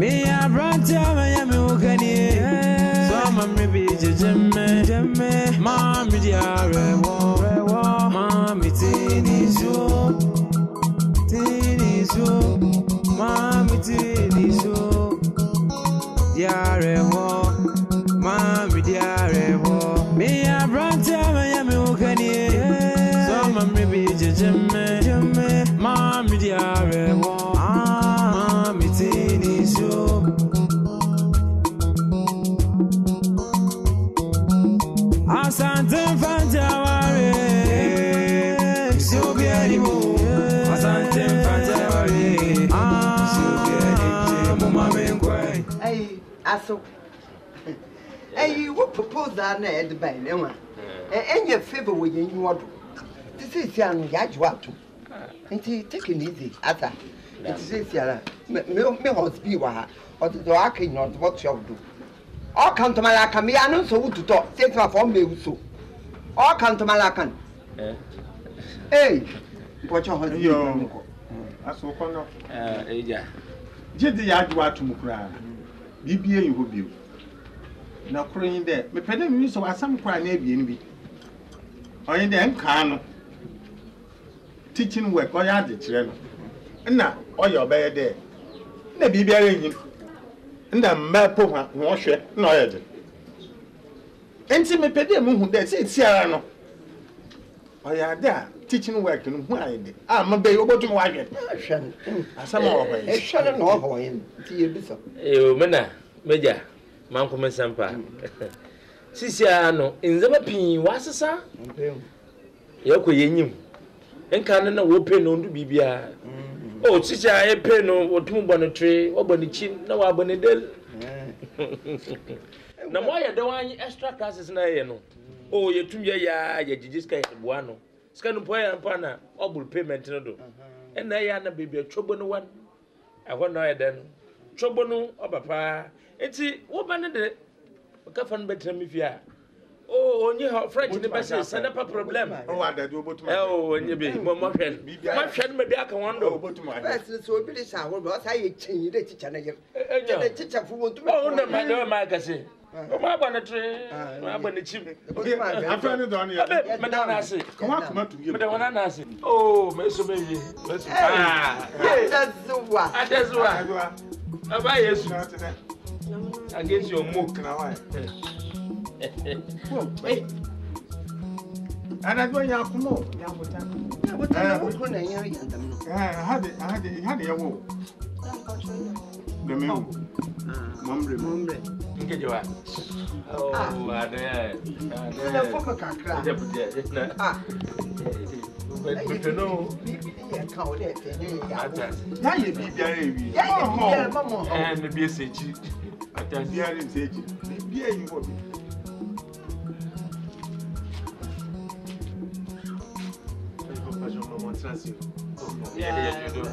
Me a brand I am okay. So mammy be jemme. Mommy diare wo. Mommy tini so. Mommy tini so. Diare wo. Mommy diare wo. Me a brand I am okay. So mammy be jemme. Mommy diare wo. Mommy tini so. Asante Fantaware, so be anymore. Asante Fantaware, so be anymore. Hey, Aso. Hey, what propose that at the bank? And your favor with you want. This is young Yajwatu. And he taking easy, Asa. It is Yara. Me be wa, or the Doaki not what you do. All come to Malacan, me, I know so to talk, take my phone, me so. All come to Malacan. Hey, what your husband? I saw one. Yeah. Did the yard what to Mukra? BBA you will be. Now, crying there, me pedal me so as some cry maybe. Or in the Encano teaching work or yard the children. And now, all your bed there. Maybe bearing him. And the mapo wash it, no, I did. And see me pedal who they say, Sierra. Oh, yeah, there, teaching work and why I did. I'm a baby over to my wife. Some more way. It's shut off him. You, Mena, Major, Manco Messampa. Sisiano, in the Mapping, what's the sir? Yoko Yenim. And Canada will pay no to Bibia. Oh, Sisha, I pay no or two bonnet tree, or bonnet chin, no abonadel. Now, why are the one extra classes now? Oh, you 2 years, ya just get one. Scanupoya and Pana, obble payment. And I am a baby, a trouble no one. I want no then. Trouble no, or papa. It's it, what man did it? Kafan better me fear. Oh, only how French in the best send up a problem. Oh, I do about oh, and you be more my friend. My friend may be a commando. So be this hour, but I change the teacher. The teacher who want to oh, no, my dear magazine. Oh, my bonnet tree, my bonnet chip. I'm trying to on you. Madame Nancy, come on to you. Madame Nancy. Oh, Mr. Baby. That's the one. That's why. I buy yes. Against your mook now. And I go Yakumo. I had a woe. The mill. Mumble. Get you out. Oh, there. But to know, now you be very and the BSH. I can hear him say, yeah, you will be. Yeah, you do.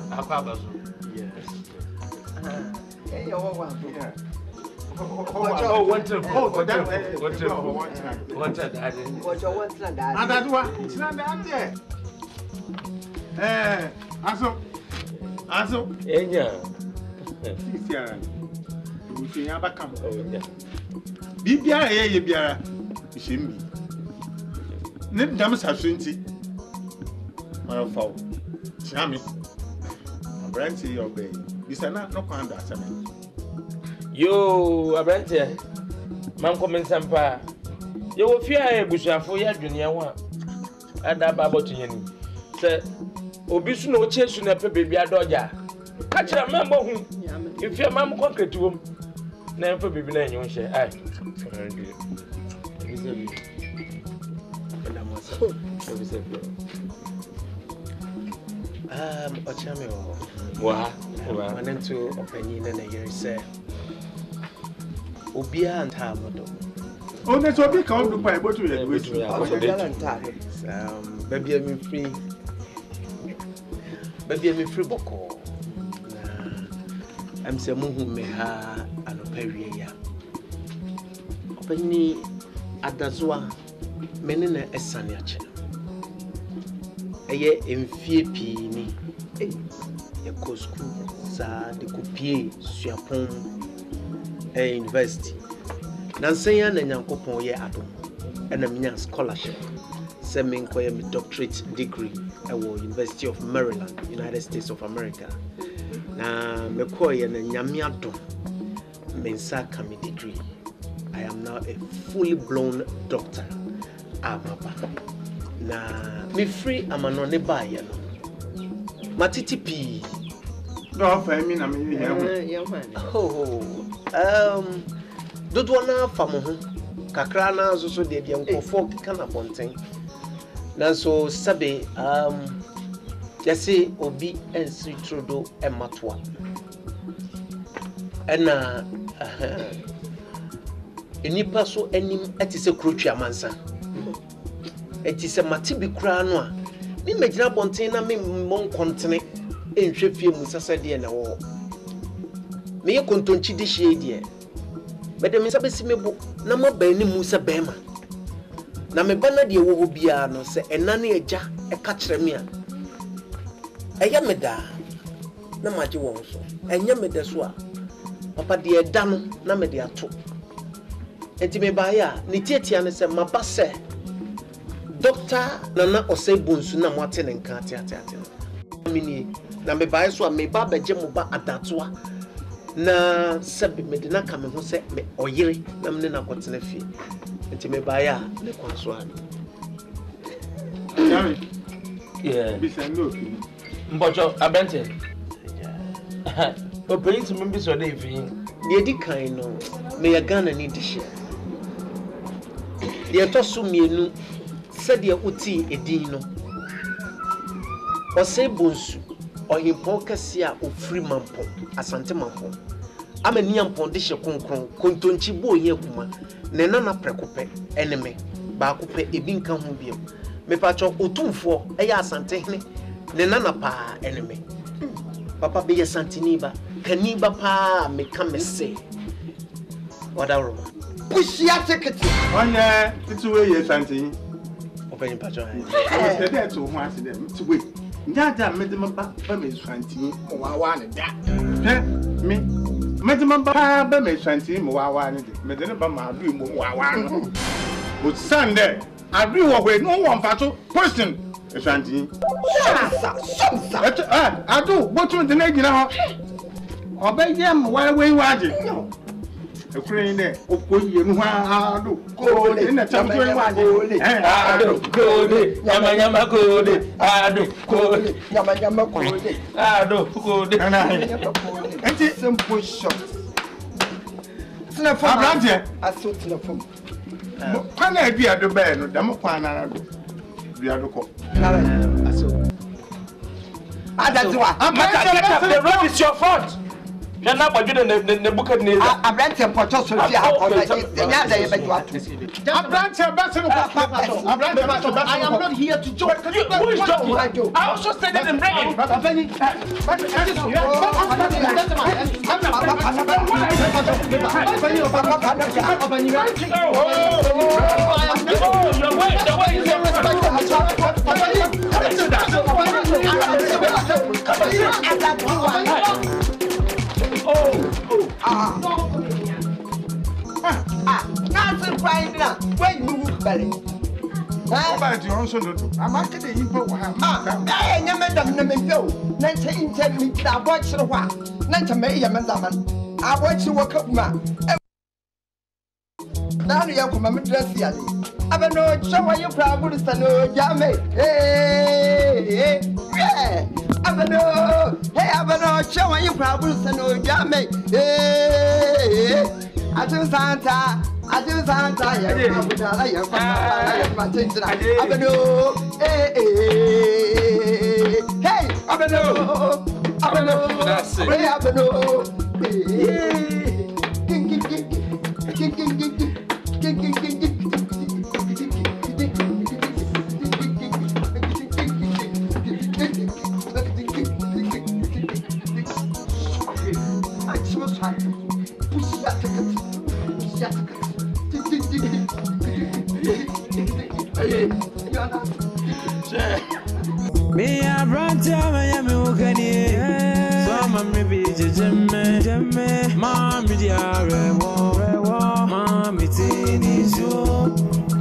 Bibia ye biara ishimbi ne dam sasunti ma fawo chami abranti your bay bisana no kwanda asame yo abranti man komen sampa yo wo fia ebusuafo ya dwene ho ada babo tunyani se obi su na o chesu na pe bebia doja ka kira membo hu ifia mam concrete wom na mfa bibi na enyo hye ai ochame wa wanento opanyi na yeri se obia ntamodo one so bi ka on do pa ebotu ye wetu babia mi free boko na am se muhu me ha anopawie ya opanyi adazoa menene esane ache eye emfie pii ni yɛkɔ school saa de kɔpie suapɔn university na nsɛn na nyankopɔn yɛ adom ɛna menya scholarship sɛ menkɔyɛ me doctorate degree ɛwɔ University of Maryland, United States of America. Na mekɔyɛ na nyame adom me nsa ka me degree. I am now a fully blown doctor. Amaba. Na me free amanone baayɛ no. Matiti pii. No, for me na me here. Dodo na fa mo ho. Kakra na so de nkofo kana bonten. Na so sabe yɛse obi ensi trodo ematoa. Ɛna enipa so anim etise krotwa mansa. Etise mate bi kra no a me magina bonten na me mmon kontene enhwe fie mu sasade na wo. Me ye kontonchi de hie de. Bede me sabe simebo na mabani mu se bema. Na me bana de wo bia no se enane agya eka kire me a. Eya me da na maje wo so. Enya me da so a. Papa de eda no na me de ato. Enti me ba ya ne tietia ne se maba se Doctor Nana Osebunsu na mwate ne nka ate. Mini na me ba so a me ba beje mo ba adatoa. Na sabi me de na ka me ho se me oyere na me na kwotena fie. Enti me ba ya ne kwanso ani. Yeah. Bisa no. Mbocho abente. O pay to me be so dey fi. De di kan no me ya Ghana ni de hye. De to so mienu said de uti edin no. Osebunsu ohimpo kase a ofri mampo asante mampo. Amani ampon de hye konkron kontonchi bo ohia kuma ne nana prekope eneme ba kope ebi nka ho biem. Me pacho otumfo eya asante hene ne nana pa eneme. Papa be santini ba kaniba pa me kamese. Wada roma. Pushia ticket. Onye itu we ye santin. Open pacho. Say that to ho ase dem. Itu we. Nyaja me de mba ba me santin mo wa ne da. Me de mba ba me santin mo wa ne de. Me de ne ba ma adu mo wa no. But Sunday, adu wo we no won fato person santin. Shamsa. Adu botu de na gina ho. Obeyem wa we waje. Ukraine there, Okoye Muhado, Code in the Champion. Ado, Code, Yama Code, Ado, Code, Yama Code, Ado, Code, and it's simple shot. Snap, I saw the phone. Can I be at the bed? The Mopana, we are the cop. That's why the road is your fault. You're not by doing the book of Nisa. I rent a portal so I am not here to joke. Who is joking? I also said that in rain. That's right now. When you belly. About you also do. I'm after the info. I never done them go. Nancy intend me to watch the one. Nancy may a man. I watch you walk up, man. Now you come and dress here. I don't know, show why you probably stand no jammy. Hey, I don't know. Hey, I don't know, show why you probably stand no jammy. Hey, I do Santa, I do Santa. I don't know. Hey, I don't know. I don't know. That's it. I don't know. Me a brand, I am okay. jemme, mommy dear, rewo, mommy tinizo.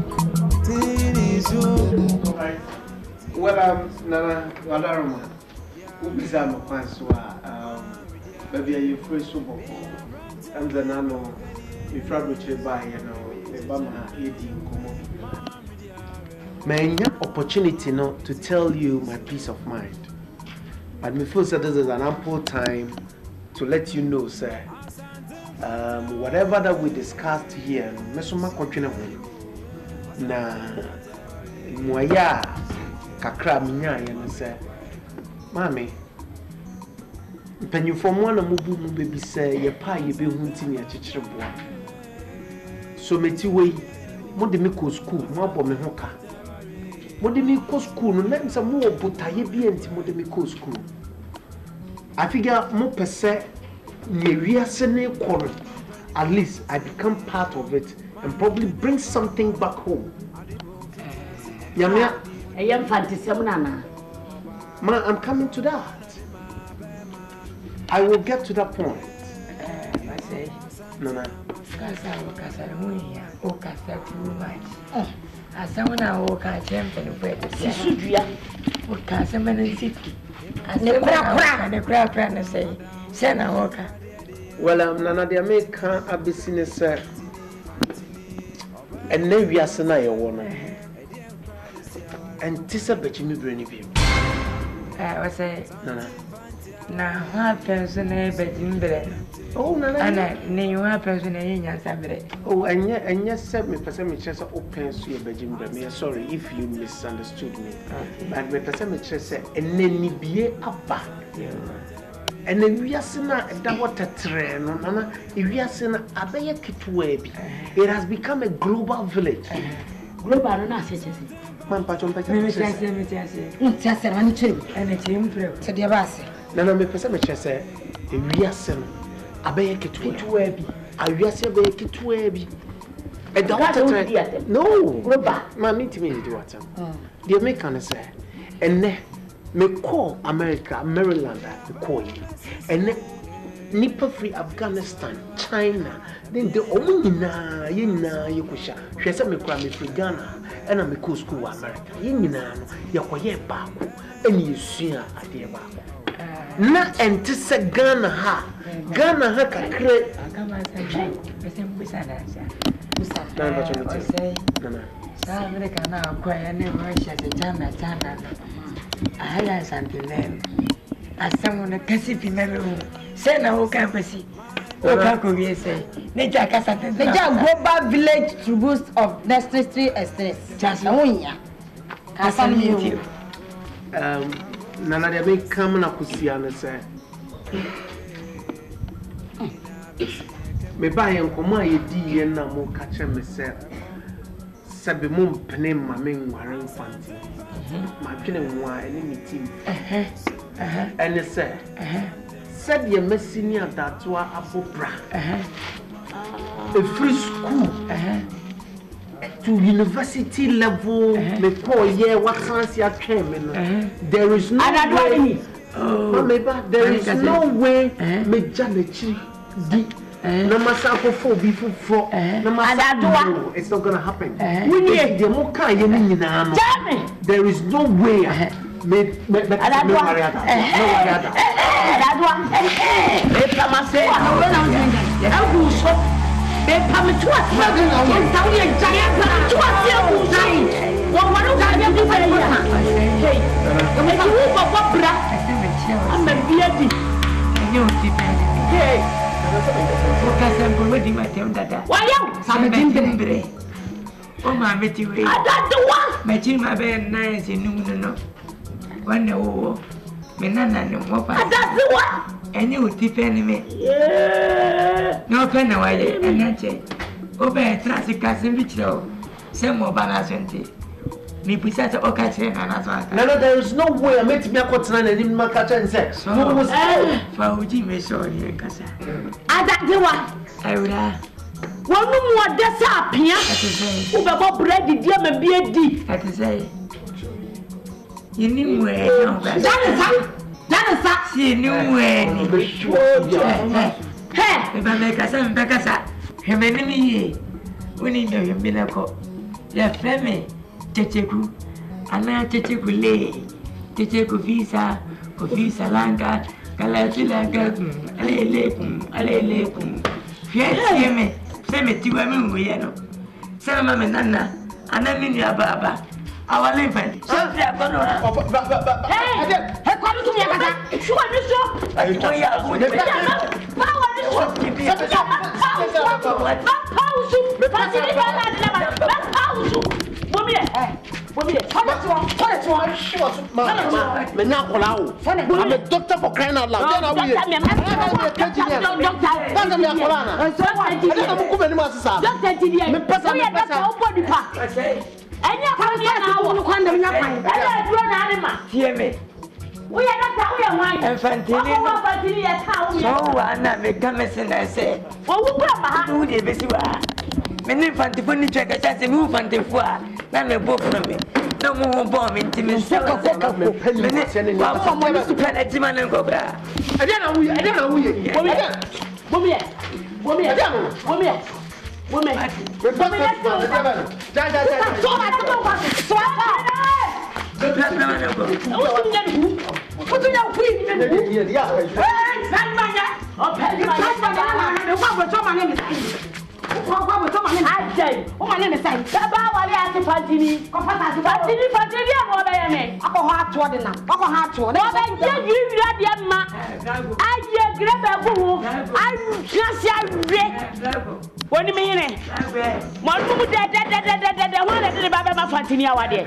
Well, Nana, Wadaroma, who is a Mansua, maybe a first super, and the Nano, if Fabrice by, the Bama 18 common. May I have opportunity not to tell you my peace of mind, but me feel that this is an ample time to let you know, sir. Whatever that we discussed here, Mesoma continue na moya kakra minya ye no se mami mpanyufo mo na mubu mu bebi se ye pa ye be hu ntini akekere bo so meti wei mo de me ko school mo abo me ho ka mo de me ko school no na nsa mo obotaye bi enti mo de me ko school afiga mo pese ye wiase ne koro at least I become part of it and probably bring something back home. Yamia, I am fantasy, Nana. Ma, I'm coming to that. I will get to that point. I say, Nana. Casa, oh, Casa, too much. As someone I walk a champion of it, oh, Casa, man, and city. And the crap, and say, Sena Walker. Well, Nana, the American Abyssinian, sir. And now we are Senaya woman. And Tissa bet you bring you. I was say, Nana. Now, what person a bedroom bread? Oh, Nana, and I knew one person in your Saturday. Oh, and yet, said me, Passami Chess opens to your bedroom. Me sorry if you misunderstood me. But me Passami Chess and then be a back. And then we are seeing that what a train, Nana. If we are seeing a Abaya Kitwebi, it has become a global village. Global, no, such as Man, Patron, and a team to the Abbas. Nana, me Passami Chess, if we are seeing Abaya Kitwebi, I will say Abaya Kitwebi. A doctor, no, Global, Mammy to me, do what? The American say, and then. Me call America, Maryland, me call you. And nipa free Afghanistan, China. Then the omina, you kusha. She said me call me free Ghana, and I'm a school America. Yina, you quiet back, and you see her at the back. Na and to say Ghana ha can create. I come and say, America now, quite never shut the China. I had something then. As someone a Cassipi memory, send a whole campus. What can we say? Nature global village to boost of necessary estates. Just Oya. I meet you. Nana, they may come and Akusiana say. Me buy and come my D and now more catch myself. Sabi mum penem my main warren fancy. My pinning wine and any team. And it said your messenia that to our opera. A free school to university level. Me poor year what chance you came. There is no way. There is no way. Me Janichi no matter how for before no it's not gonna happen. There is no way. Oh, my Mitty, I got the one. Matching my bed nice in noon. One no, Menana, no more. I got the one. And you would defend me. No pen away, and that's it. Open classic cousin Vitro. Some more balance and tea. Me possess a catcher and as well. No, there is no way I met me a cotton and didn't make a chance. So, for Jimmy, sorry, Cassa. I got the one. I would have. One more disappear. Who got bread, dear, may be a deep. I can say. You knew where. That is she knew where. Hey, if I make a son, Becassa, him enemy, we need to be a cop. Your friend, Checheku, and I Checheku lay, Checheku visa, Visa Lanka, Galatilanka, Alelecum. Yes, me, send me to women, we know. Send my Nana, and I mean your Baba. Our infant. Hey, come to me. I'm a doctor for crying out loud. Anya kwa na wo kwanda nya kwan. Anya duro na anima. Tie me. Wo ya data wo ya wan. Enfantini. Wo enfantini ya ta wo. So wa na me kamese na se. Wo wo kura ba ha. Wo de besi wa. Me ni fantifo ni tweka cha se mi fantifo a na me bo fro me. No mo bo me ntimi se ko me ni. Wa ko mo ni super na tima na ko bra. Ade na wuye, ade na wuye. Wo me. Woman, what do you mean? One woman that one that the Baba Fantini away.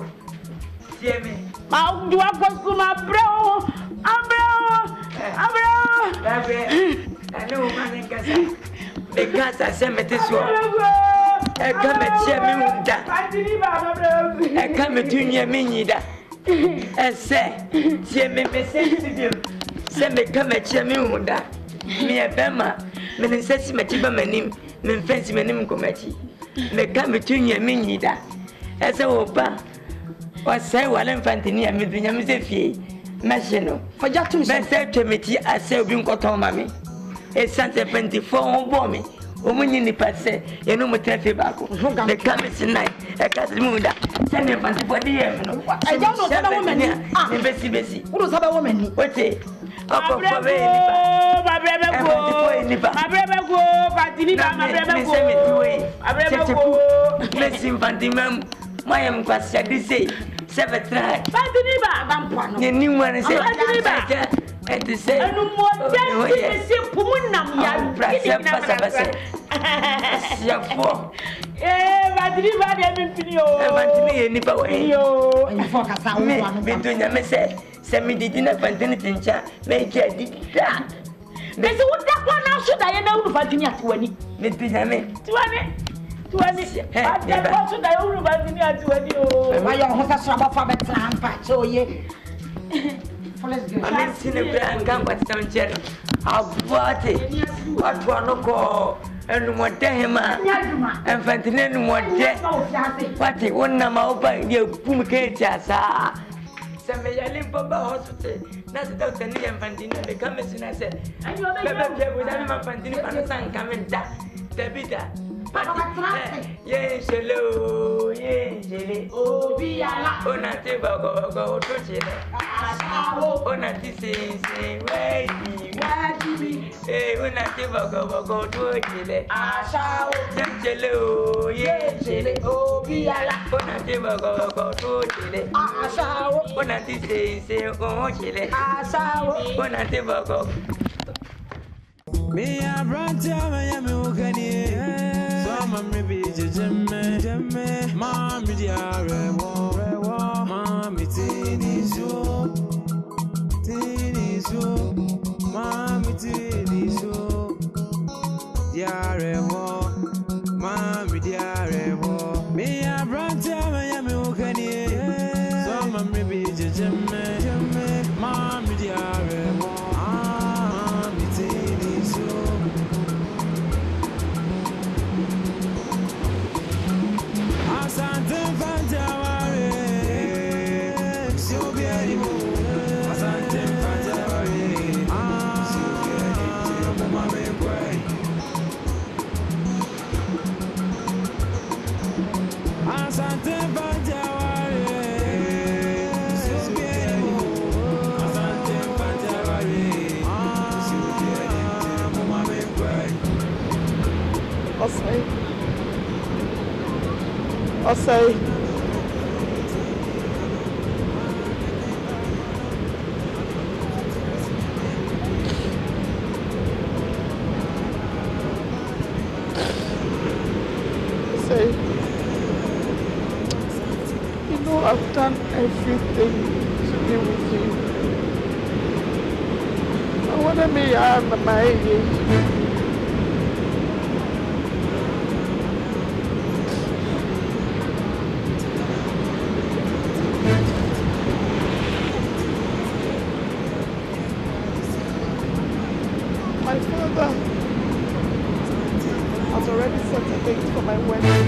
How do I go to my bro? I know man in Casa. The Casa cemetery. I come at Chemunda. I come at Tunia Minida. And say, send me come at Chemunda. Me a Bema, Menessi Matiba Manim. Men fancy menim committee. Me come between your minida. As a opa or say, while infantini and Mizifi, Machino. For just to say to me, I say, being got on mammy. A Santa 24 on bomb. Woman in the passe, you know, Mutafi Baco. The coming tonight, a cousin Munda. Send him for the year. I don't know that woman here. I'm Bessie. What was that woman? What day? My send me the dinner fantasy make a deep that. There's what that one now should I know Fantinia 20. Let me have it 20. I also die over Fantinia 20. My young horse of a plan, but so ye. I'm seen a grand gun, but some channel. How bought it? What one call and what him and Fantinia what death. What it won't know about your Pumicate. Some may I live for hospital. That's the doctor and Fantino become as I said. And you are with my Fantino and son coming down. The bitter. Yes, hello, yes, oh, be a lot on a table go to Chile. On a disease, wait, when a table go to Chile. Hello, yes, oh, be a lot on a table go to Chile. On a disease, oh, Chile. On a table go. Me, I brought you, Miami, maybe Jemme, Mammy, Mammy, Tinizo, Mammy, Tinizo, Diarewo, Mammy, Diarewo. Me, I brought you, Miami, Some maybe Jemme, Mammy, Diarewo, Mammy, Tinizo. Asante Fantaware, so beautiful. Asante Fantaware, say you know I've done everything to be with you. I want to be on my age. My father has already set a date for my wedding.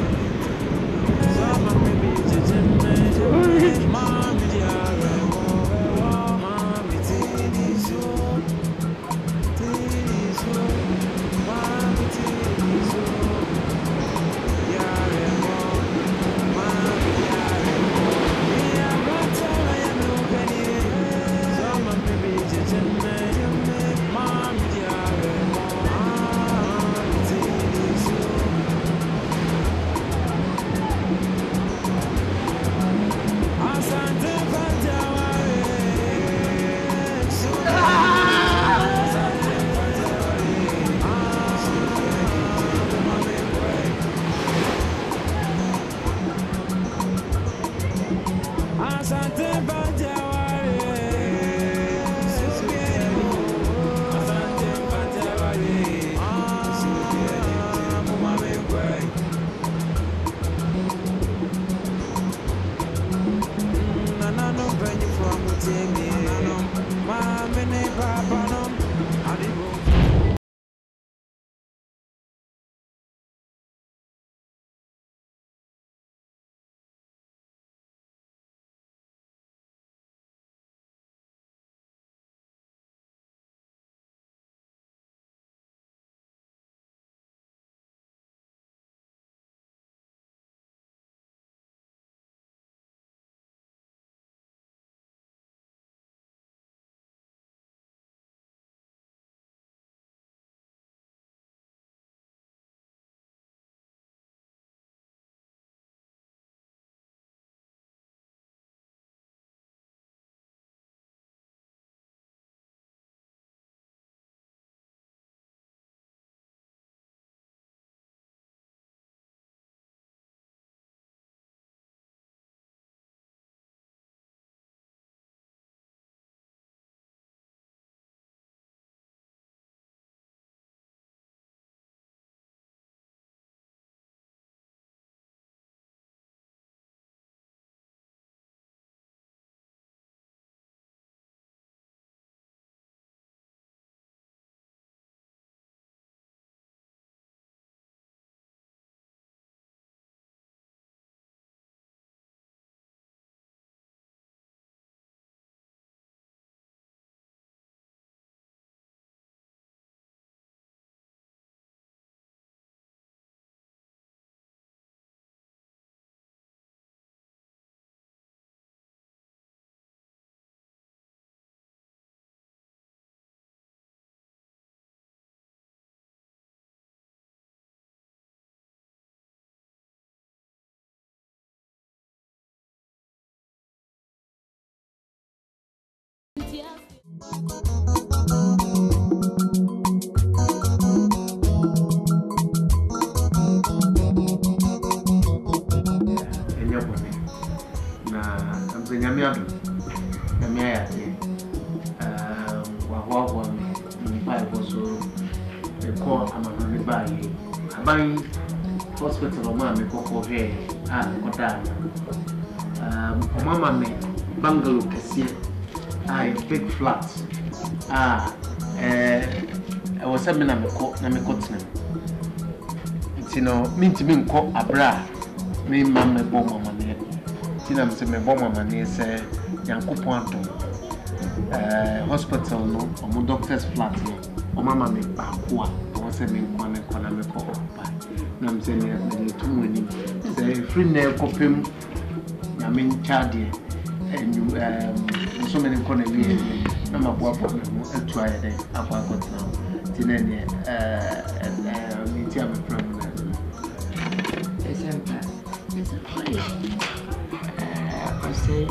Hospital mama koko he kota mama me bungalow kesi big flat I was saying na me kotina ntino mintimi nko abra me mama bo mama ne tina me se me bo mama ne se yankopon adom hospital no omo doctor's flat no o mama me ba ko a o se me nko na ko na me ko ba I'm saying that too many. The free nail copim, I mean, Chardy, and you so many economy. I'm a boy for me, I'll try it. I've got now. Tinania, Example. say,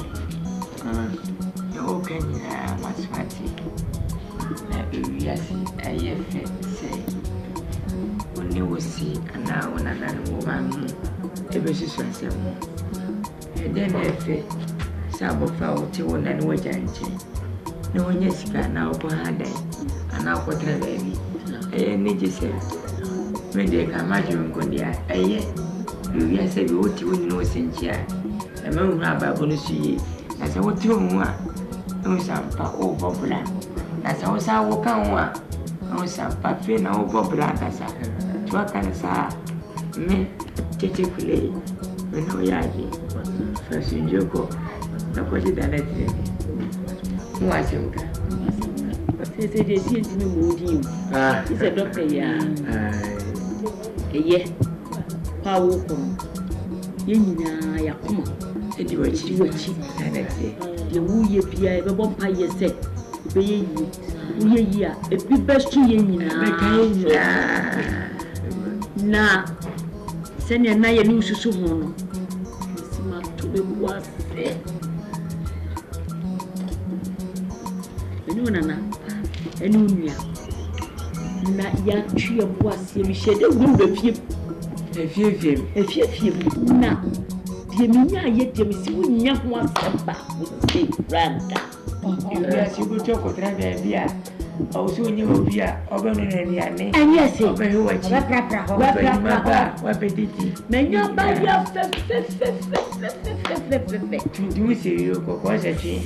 you can what's fatty. Yes, I say, when you will see, and now when another woman, ever she says, and then if it Sabo foul to one and wait and no one yes can now for her day, and now for the baby. I need to say, when they come out, you go there, you yes, I would know since here. A moon rabbi will see as I would do one. No, some pa over black. As I was our walk on no, some papi no over black as I what can I say? Me, typically, when no yagi. First in Joko, no question that let you. What's your they say they see to me moody. He's a doctor, yeah. Power come. Yina Yakuma, and you were cheap, and I say, the woo ye pia, the vampire ye said, be ye, a big best to Yina. Na, send your naya news to someone. To the was there. You know, Nana, and Unia. Na ya tree of was ye, Michelle, the wind of you. If you now, the Mina yet you see when you want some back with say Randa. Yes, you go talk with Rabia. Also, you will be a opening and yes, over who are what did you? May you buy your do see you go was a tree.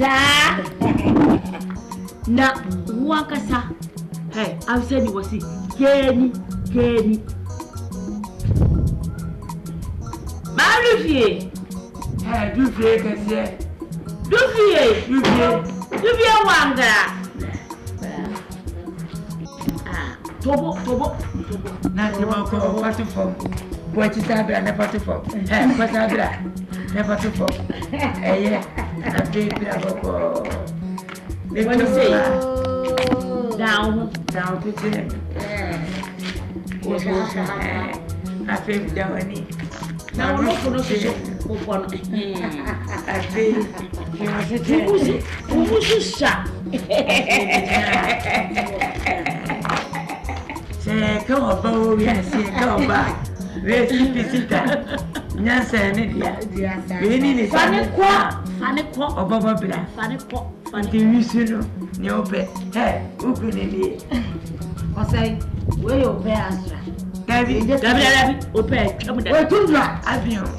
Now, Wakasa. Hey, I'll send you was it. Kenny. Marie, do fake as yet. Do wanga. Tobo. Not about what to form. What is that? Never to form. What's that? Never to form. I think they want to say down to 10. I think down. Now, I'm not going to say, I feel you was a shot. Say, come on, Bo, yes, come back. Where's the visitor? Nancy, we need a funny quack, or Baba Black, funny quack, funny, you know, pet. Hey, who could it be? I say, where your bears? David, open. We're too dry. Have you?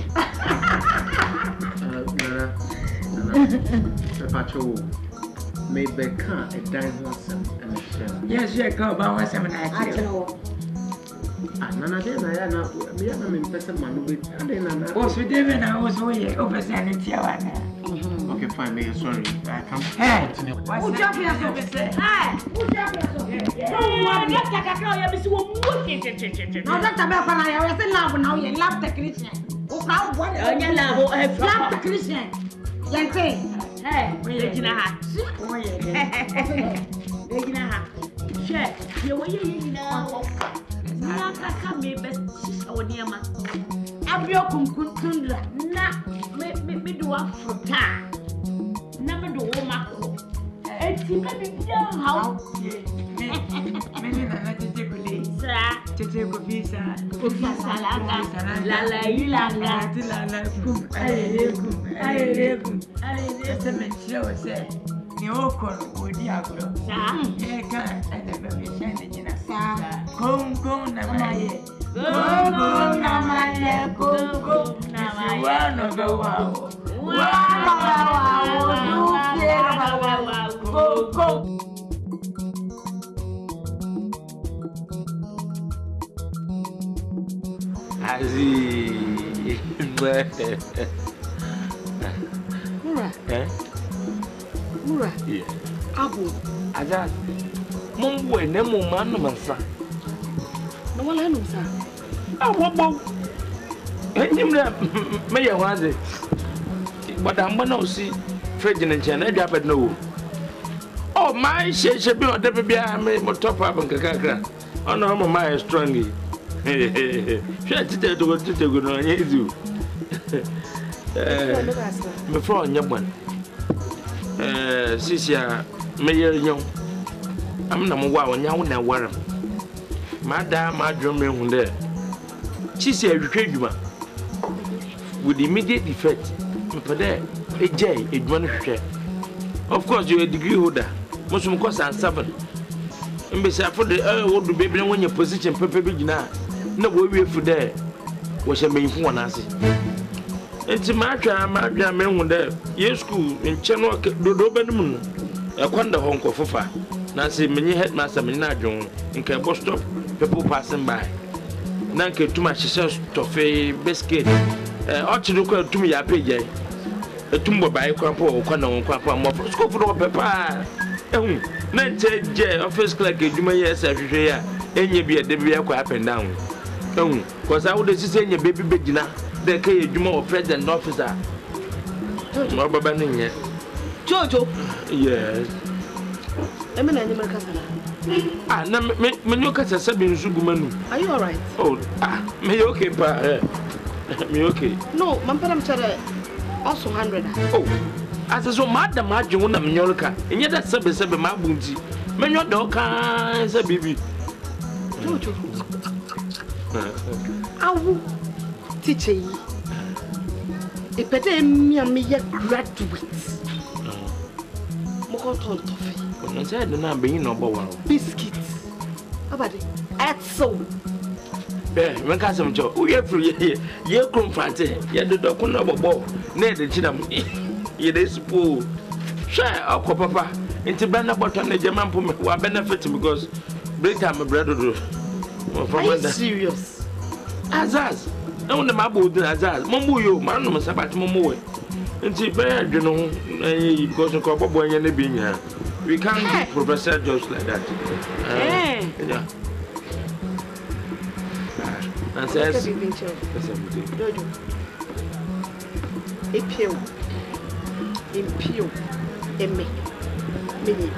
Patrol maybe can't a dime once and yes, you come about 1 7 none of them. I am in person, man. With was with David, I was way over sanity. Okay, fine, me sorry. I can't. Hey, who jump here? Hey, who jump here? No, let's take a call. You be so wicked. No, that's about when I was in love now. You love the Christian. Who found one? You love the Christian. Let's say, hey, we're in a hat. We're in a hat. Share, you're waiting now. Naka kame best sister near my Abio Kunkundra. Na, me do a fruta. Never do Mako. It's even how many to take a visa, Mura. Yeah. Abu. Azaz. Mumwe ne mumanu mansa. No wala no sa. Awobo. Enyimra me ye waze. But I'm gonna see fridge in China drop no. Oh my she be on the bia me mo top up nkakakra. Ono mo my strongy. She tete to go no nyezu. Me fro nyabwan. Sisia me yer nyon. Am na mo wa wonya wo na waram. Ma da ma drum me hu de. Sisia hwehwe adwuma. With immediate effect. Me pede ejay adwuma no hwehwe. Of course you a degree holder. Musum course and 7. Mbese for the wo do baby when your position pepe bi gina. Na wo wie fu de. Wo hye menfu wona ase. Enti ma atwa me hu de. Ye school nche no do benum no. Ekwanda ho nkofofa. Na se menye headmaster menye na adwon. Nka bus stop people passing by. Na nke tuma hye tofe biscuit. Ochiru kwa tumi ya page. Etumbo bai kwa po kwa na kwa mo school for pepa. Na nche je office clerk edwuma yes ahwehwe ya enye bia de bia kwa up and down. Cause I would say enye baby begina de ka edwuma of president officer. Mo baba ninye. Jojo. Yes. Emi na nyema kasa. Na me nyoka sasa bi nsugumanu. Are you all right? Oh, me okay pa. Me okay. No, mampara mchare also 100. Oh. Asa so madam adwun na menyoka. Enye da sebe mabunti. Menyo do kan se bibi. Jojo. Awu teacher yi. Ipede mi ya graduate. Moko ton tofi. No say na be yin no bo wa. Biscuits. Abade. Axel. When ka sem cho, we free ye confront ye do ko na bobo. Na de chinam. Ye dey spool. Share akwa papa. Inti brand bottom na German po me wa benefit because break time bread do. Are you serious? Azaz. Na wona mabo do azaz. Mombu yo, man no sabat momo we. Inti be adweno because ko bobo anya na bi nya. We can't do professor jobs like that. Yeah. And says Jojo. Epio. Impio. Eme. Mini.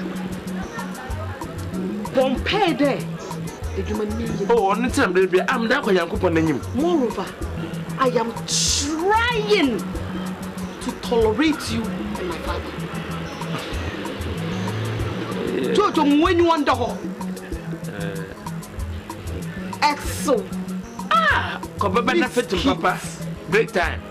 Pompey there. The human million. Oh, on the time, baby, I'm that way. Moreover, I am trying to tolerate you and my father. Jojo, when you wonder how. Axel. Come benefit to papa. Break time.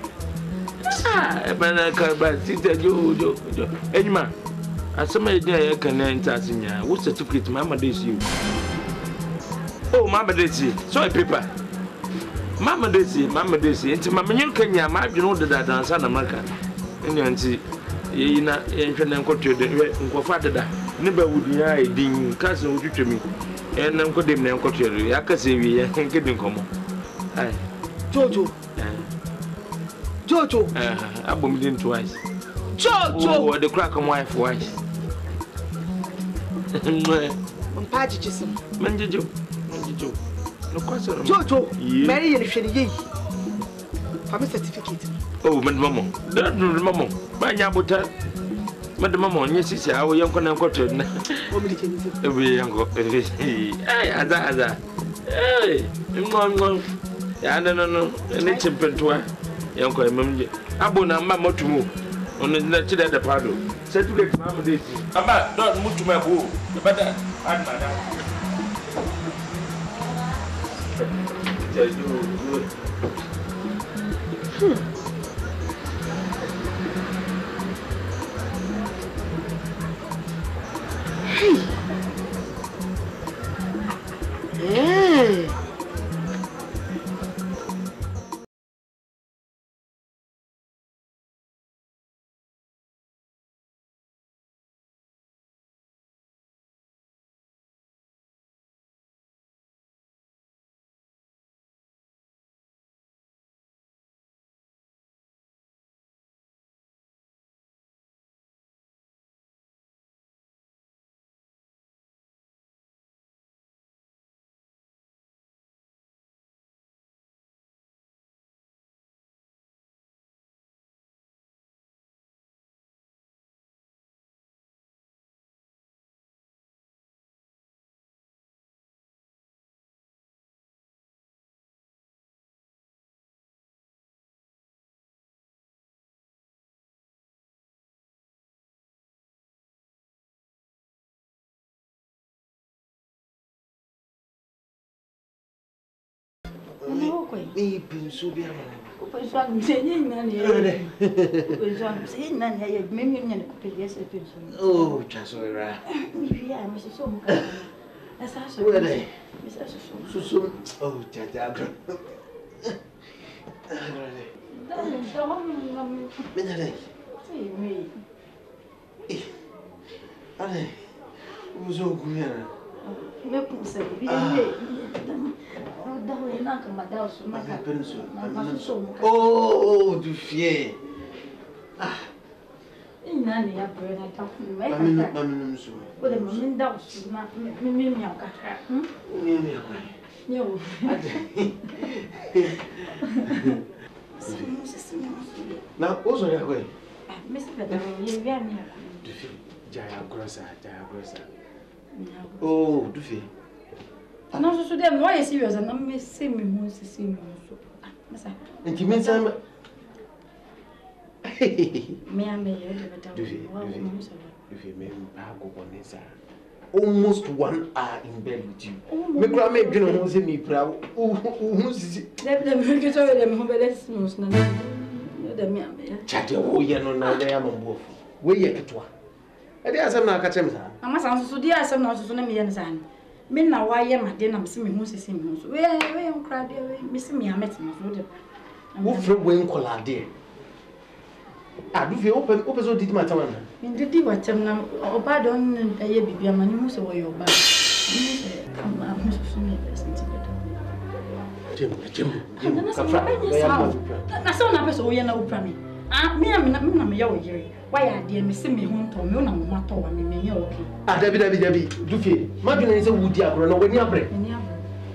Jojo. Any man. As some idea can enter in ya. What certificate, Mamma this you? Oh, Mamma Daisy. Sorry, paper. Mamma Daisy. Into Mamma, you can ya, my you know that dance on America. And you see, ye not and go to the father. Never would I ding cousin would you to me. And I'm good in the country. I can say we ain't getting common. Jojo. I bumped in twice. Jojo. The crack on wife twice. Pagism. Manjo. No question. Jojo. Mary and Shady. Family certificate. Oh, Mamma. Don't remember. My Yabuta. Madam Mamma, yes, it's our young con and cotton. Every young go. Hey, Ada. Hey, no. I don't know. And it's a pentua. Young Coy, Abona Mamma to move on the natural at the paddle. Set to get Mamma this. About don't move to my boo. The better, and madam. Hey. Me pin so be am. Open so am say yin na ne. Open so am say yin na ne me nya ko pe yes pin so. Oh, chasora. Mi ya me so mo. Esa so. Where dey? Me so. So. Oh, chacha. Bên đây. Allez. Où sont combien là? Mais pour ça, oh, du fier. Ah. Il n'a ni à peu près tant mais. Maman, Pour le moment, dans ce moment, mais mieux qu'à. Yo. Na, ozo ya kwe. Mais c'est pas il vient ni. Du fier. Jaya grossa. Oh, du fier. Non, je suis de moi ici, je n'ai pas c'est mieux, c'est mieux. Mais ça. Et tu mets ça. Mais du fier, même pas comprendre ça. Almost 1 hour in bed with you. Me cry me gonna hold me proud. Oh, sisi. Dem que tu veux me beles nos na. Dem me. Chate wo ye no na dey am bo. We ye ketwa. E dey asem na aka chem sa. Ama san so dey asem na so na me ye ne san. Me na wa ye ma dey na me se me hu sisi me hu so. We nkra dey we me se me amet na so dey. Wo fre we nkola dey. Ah, du fi open so didi matam na. Me didi watam na oba don ye bibia ma ni hu so wo ye oba. Ama hu so me best Jim. Na so na person wo ye na opra me. Ah, me na ye wo yire. Why are there me se me hu nto me na mo ato wa me ye okay. Ah, David. Du fi. Ma bi na se wudi agro na wani abre. Ni abre.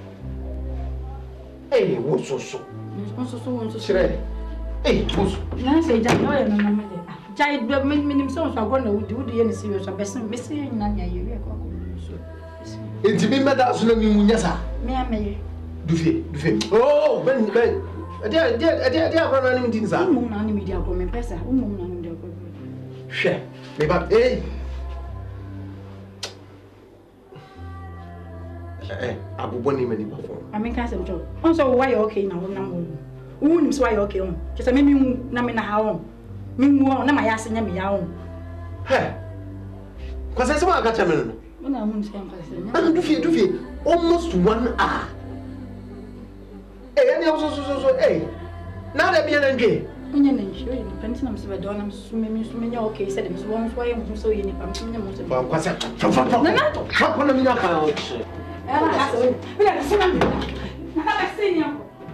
Eh, wo so. Sire. Eh, bus. Na say ja no ye na me de. Jai do me so agro na wudi ye ni serious abesin me se na nya ye we ko so. Enti bi meda so na mi munya sa. Me ameye. Du fi. Oh, ben. Dia agro na ni tin sa. Mo na ni media agro me pesa. Mo na ni media agro. Hwe. Me ba abubo ni mani ba fo. I mean, can't job. Also, why you okay now? Who is why you okay? Just a me na me na how. Me mo na my ass nya me ya on. Hey. Kwase se wa ka cha me no. Me na mo nse kwase. Ah, du fi. Almost 1 hour. Any so. Now that be an ndwe. Onye na nshi, oye ni penti na me se be do na me so me nya okay said me so won so ye mo so ye ni pam so nya mo so. Fa kwase. Fa. Na me nya ka o che. Mira, se na me. Na ka se nya.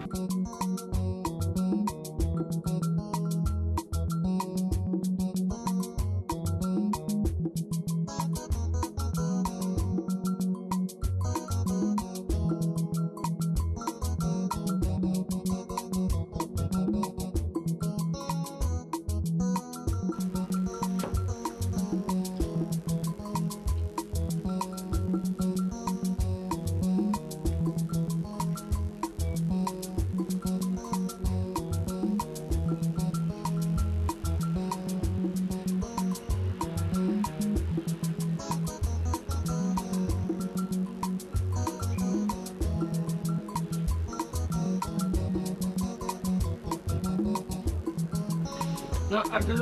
No,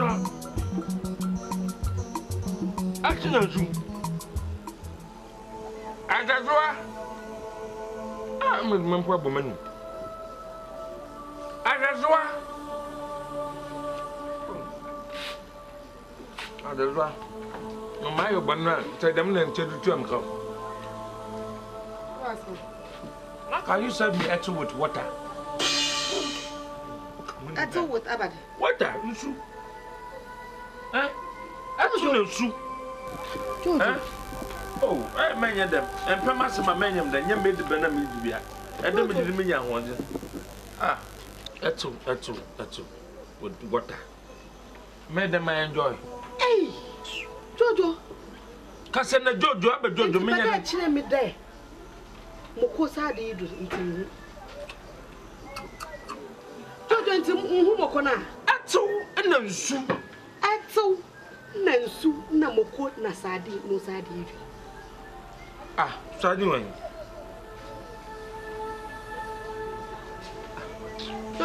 action on Zoom. I'm with my problem. No, my banana, tell them and tell you to come. How can you serve me actual with water? Actual with Abad. Water, you soup. Eh? Actual soup. Oh, I manage them. And Pamas my manium, then you made the banana media. And then we didn't mean I wanted. Ah, that's all. With water. Made them I enjoy. Hey, Jojo. Cassandra Jojo, but Jojo, me and me there. Mokosa de do it. Jojo into Mokona. Atso, and then soup. Atso, Nansu, Namoko, Nasadi, no Sadi. Ah, Sadi one.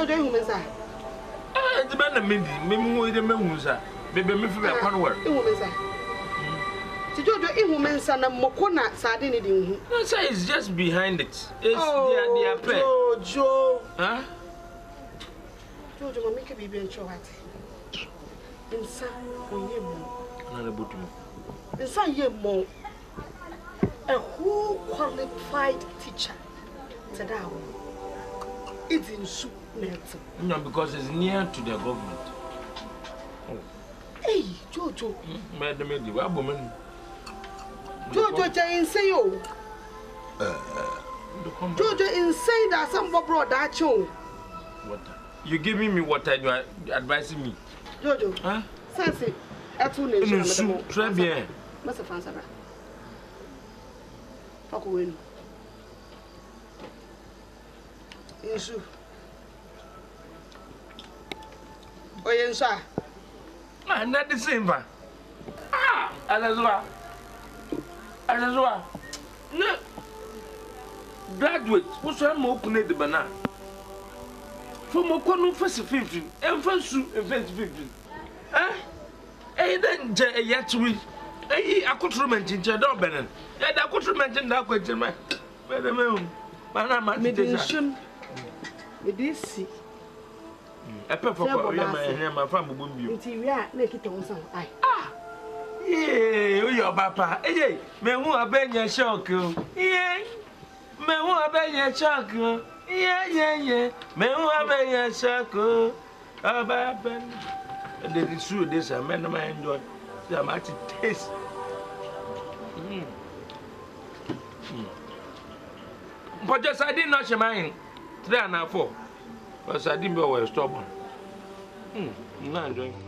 Jojo Humansa. The man of Mindy, Mimu, the Memusa, baby, me for a conward. Humansa. Jojo Humansa and Mokona Sardini. No, say it's just behind it. It's oh, the pair. Jojo. Huh? Jojo will make a baby and show it. In some way more. In some year more. A whole qualified teacher. Tadao. It's in soup. No, because it's near to the government. Oh. Hey, Jojo. Madam, what woman? Jojo, say you. Jojo, insane that some brought that show. What? You giving me water, you are advising me. Jojo, huh? Sense, that's who is très bien. Mr. Fansara. Fuck away. Insu. Oyensa. Ah, not the same va. Ah, Alazwa. No. Graduate, what's I'm opening the banana? From a corner first 15, and first 15. Eh? Eh, then yet we. Eh, I could mention Jadon Benin. Yet I could mention that question, man. Madam, medicine. Medicine. A pepper for my family. Interior, make it on some. Ah! Yeah, your papa. Eh, me who are being your shock. Yeah, me who are being your shock. Yeah. Me who are being your shock. About Ben. And then it's true, this a man of my enjoy. The much taste. But just I didn't know your mind. 3 and 4. But I didn't know stubborn. Not enjoying.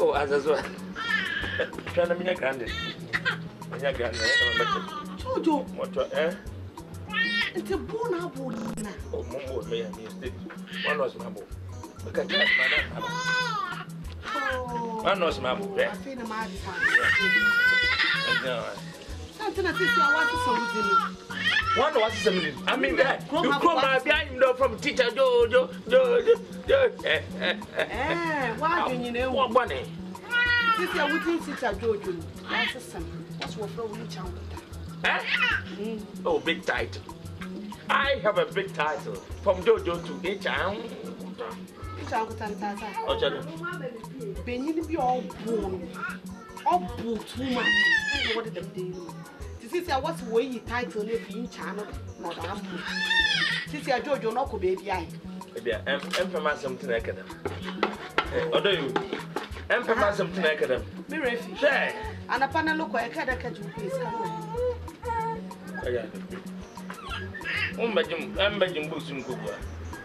Oh, as well. Trying to be grande. Jojo. What, eh? It's a bona bona. Oh, Mumbo, me and you. One was Mambo. Look at that, man. One was Mambo. I feel the mad something I think I want to something. One was something. I mean, that you come behind him from teacher Jojo. Why do you know what money? This year, we think teacher Jojo. That's a son. That's what we're going to Oh, big title. I have a big title from Jojo to H.M. Oh, Jojo. Benny be all born. All born too much. What did they do? This is what's way you title if you channel, not a this year, Jojo, no baby. I am something like that. Or do you? I'm something like that. Be ready. And a panel look like a catch you, please. I'm making books in Cuba.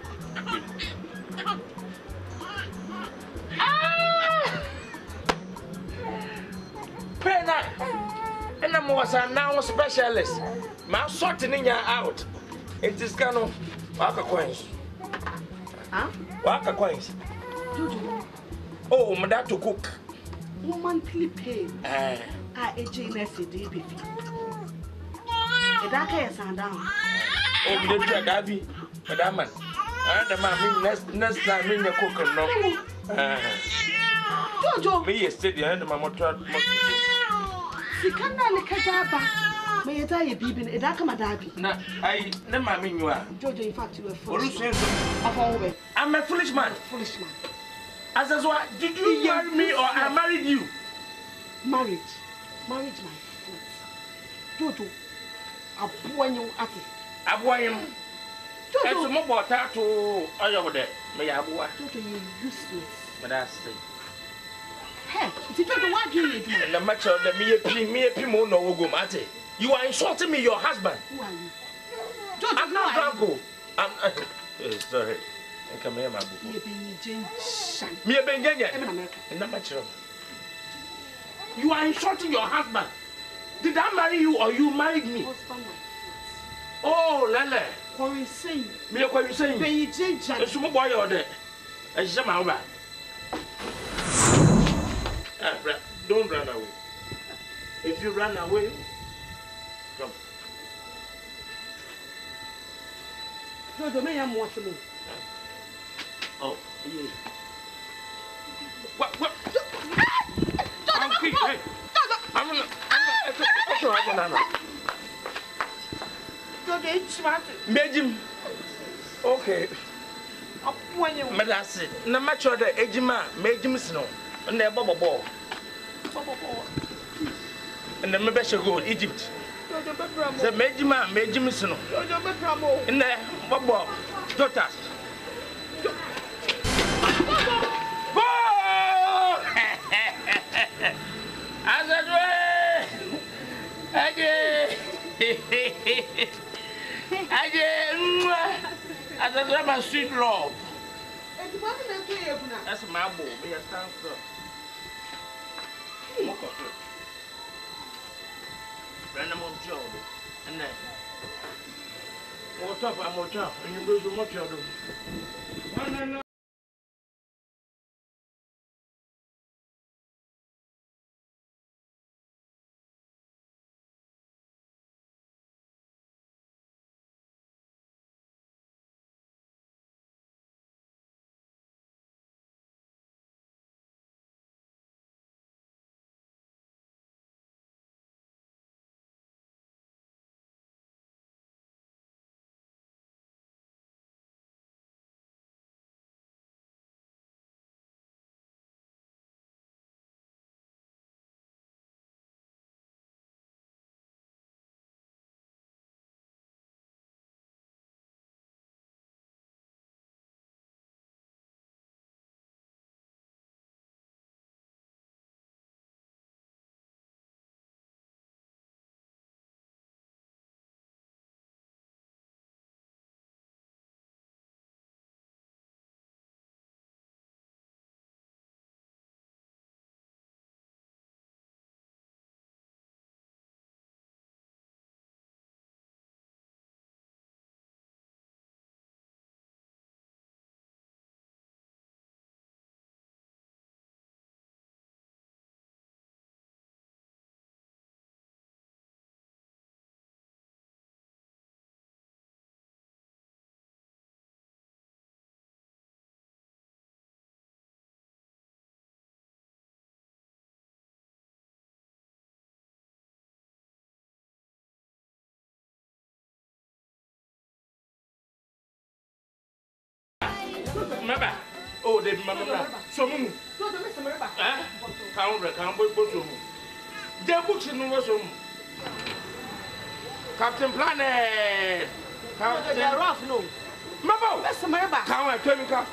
Pena, and I'm was now a specialist. My sorting in your out. It is kind of Waka coins. Huh? Waka coins. Oh, my dad to cook. Monthly pay. AJNFD. The darker is down. Oh, we didn't try Gabi, Madame. And the next time in your cook and no. Jojo, me yesterday, and my motor. She can't look at that. May I tell you, Bibin, a darker Madabi? No, I never mean you are. Jojo, in fact, you are foolish. I'm a foolish man. Foolish man. As what? Did you marry me or I married you? Marriage, my friend. Jojo, a boy you at it. A boy, Jojo, my water to all over there. May I boy? Jojo, you useless. But I say, hey, did you know what you need? And the match of the me pimo no go mate. You are insulting me, your husband. Who are you? Jojo, I'm not Franco. I'm sorry. I come here, my book. Me a Benjamin. In the match. You are insulting your husband. Did I marry you or you married me? Oh, Lele. What are you saying? Me, what are you saying? It's a boy or there. I said, my over. Don't run away. If you run away, come. Jojo, may I want to move? Oh, yeah. What? Hey, I'm gonna. Majim. Okay. Madasi. Na macho da ejima, majim sino. And the bubble. And the Mebesha go Egypt. The majim sino. And the bubble. Jotas. As a way, again, as a drama sweet love. That's my boy, be a stand still. Random on job, and then more tough, I'm more tough, and you lose much of them. remember. Oh, they remember. So, Jojo, Mr. Merba. Can't both of them. Their books in the washroom. Captain Planet. Captain Rough, no. Mabo, Mr. Merba. Come on, tell me, come.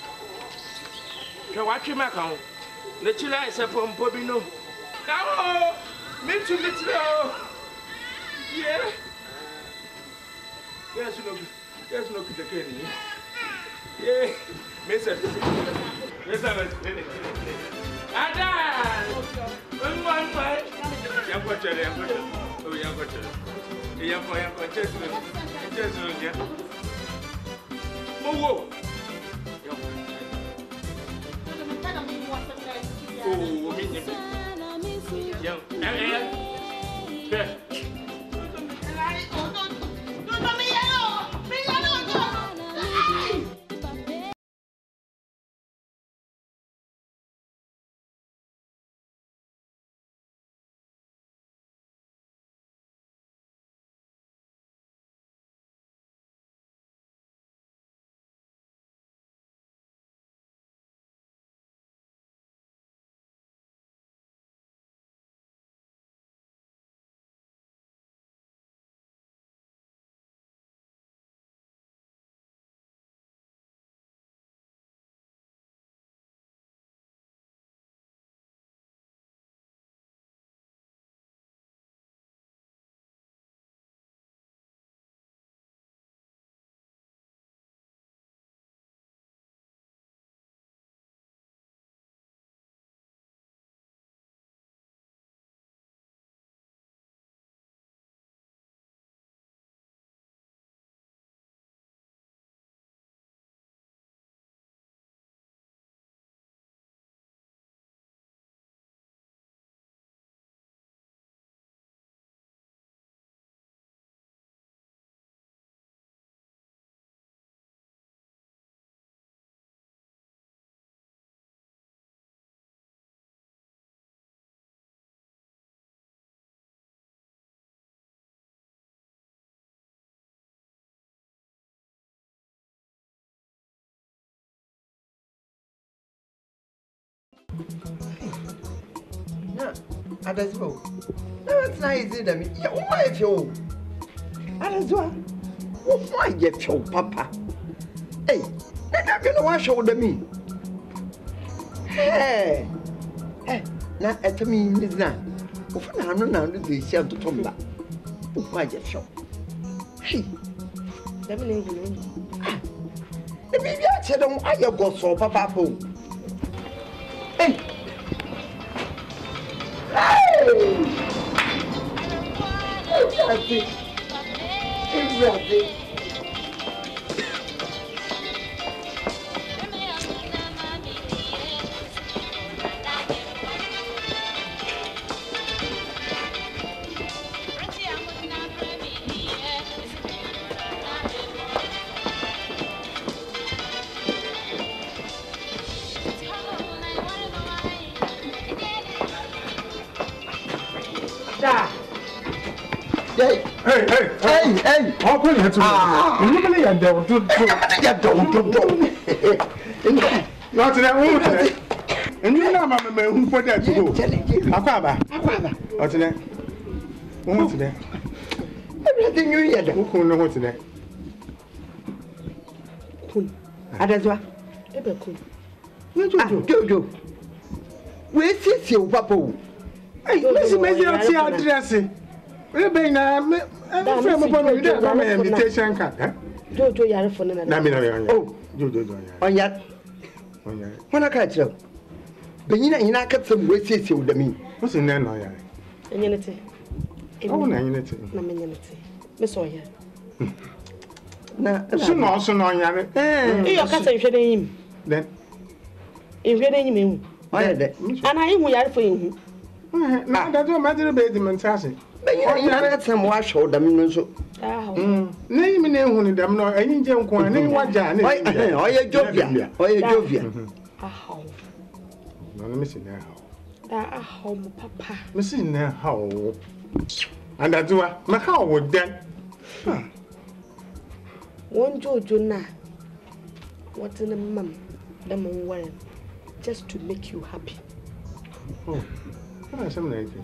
Can watch your account. The chilla is from Bobino. Now, me too little. Yeah. Yes, no, the candy. Yeah, Miss Ada! One fight. Young watcher, oh, young watcher. The young boy, just oh, That's all. That's nice, isn't it? You wife, you. That's all. Why get your papa? Hey, I'm going to wash over me. Hey, now at me, Miss Nan. Often I'm not now to share to Tomba. Why get show? Hey, let me know. The baby, I said, I have got so papa. Hey. Everything. Hey! How can you do? You don't do. Not in that room. And you know, Mamma, who put that to go. Aquaba. What's in that? What's there? Everything you hear. Who know what's there? Adazwa. Jojo. Where's your papa? Hey, listen, maybe I'll addressing. Maybe now, I'm from a invitation card. Jojo, you're a phone. Oh, Jojo, on yet. When I catch you, Benina in a cut some ways you with me. What's in there? Unity. Oh, unity. No, unity. Miss Oya. Now, soon also know Yanni. Your cousin should name. Then, if you name him, and I am we are for him. Now, that don't matter about the mentality. But you had some wash or them. Name me name them, no, any young one, any one Jan, or your Jovia, or your Jovia. How? No, let me see now. Home, Papa. Missy now, how? And I do my how would then? One Jojo now. What in a mum, them on wearing, just to make you happy. Oh, what are some like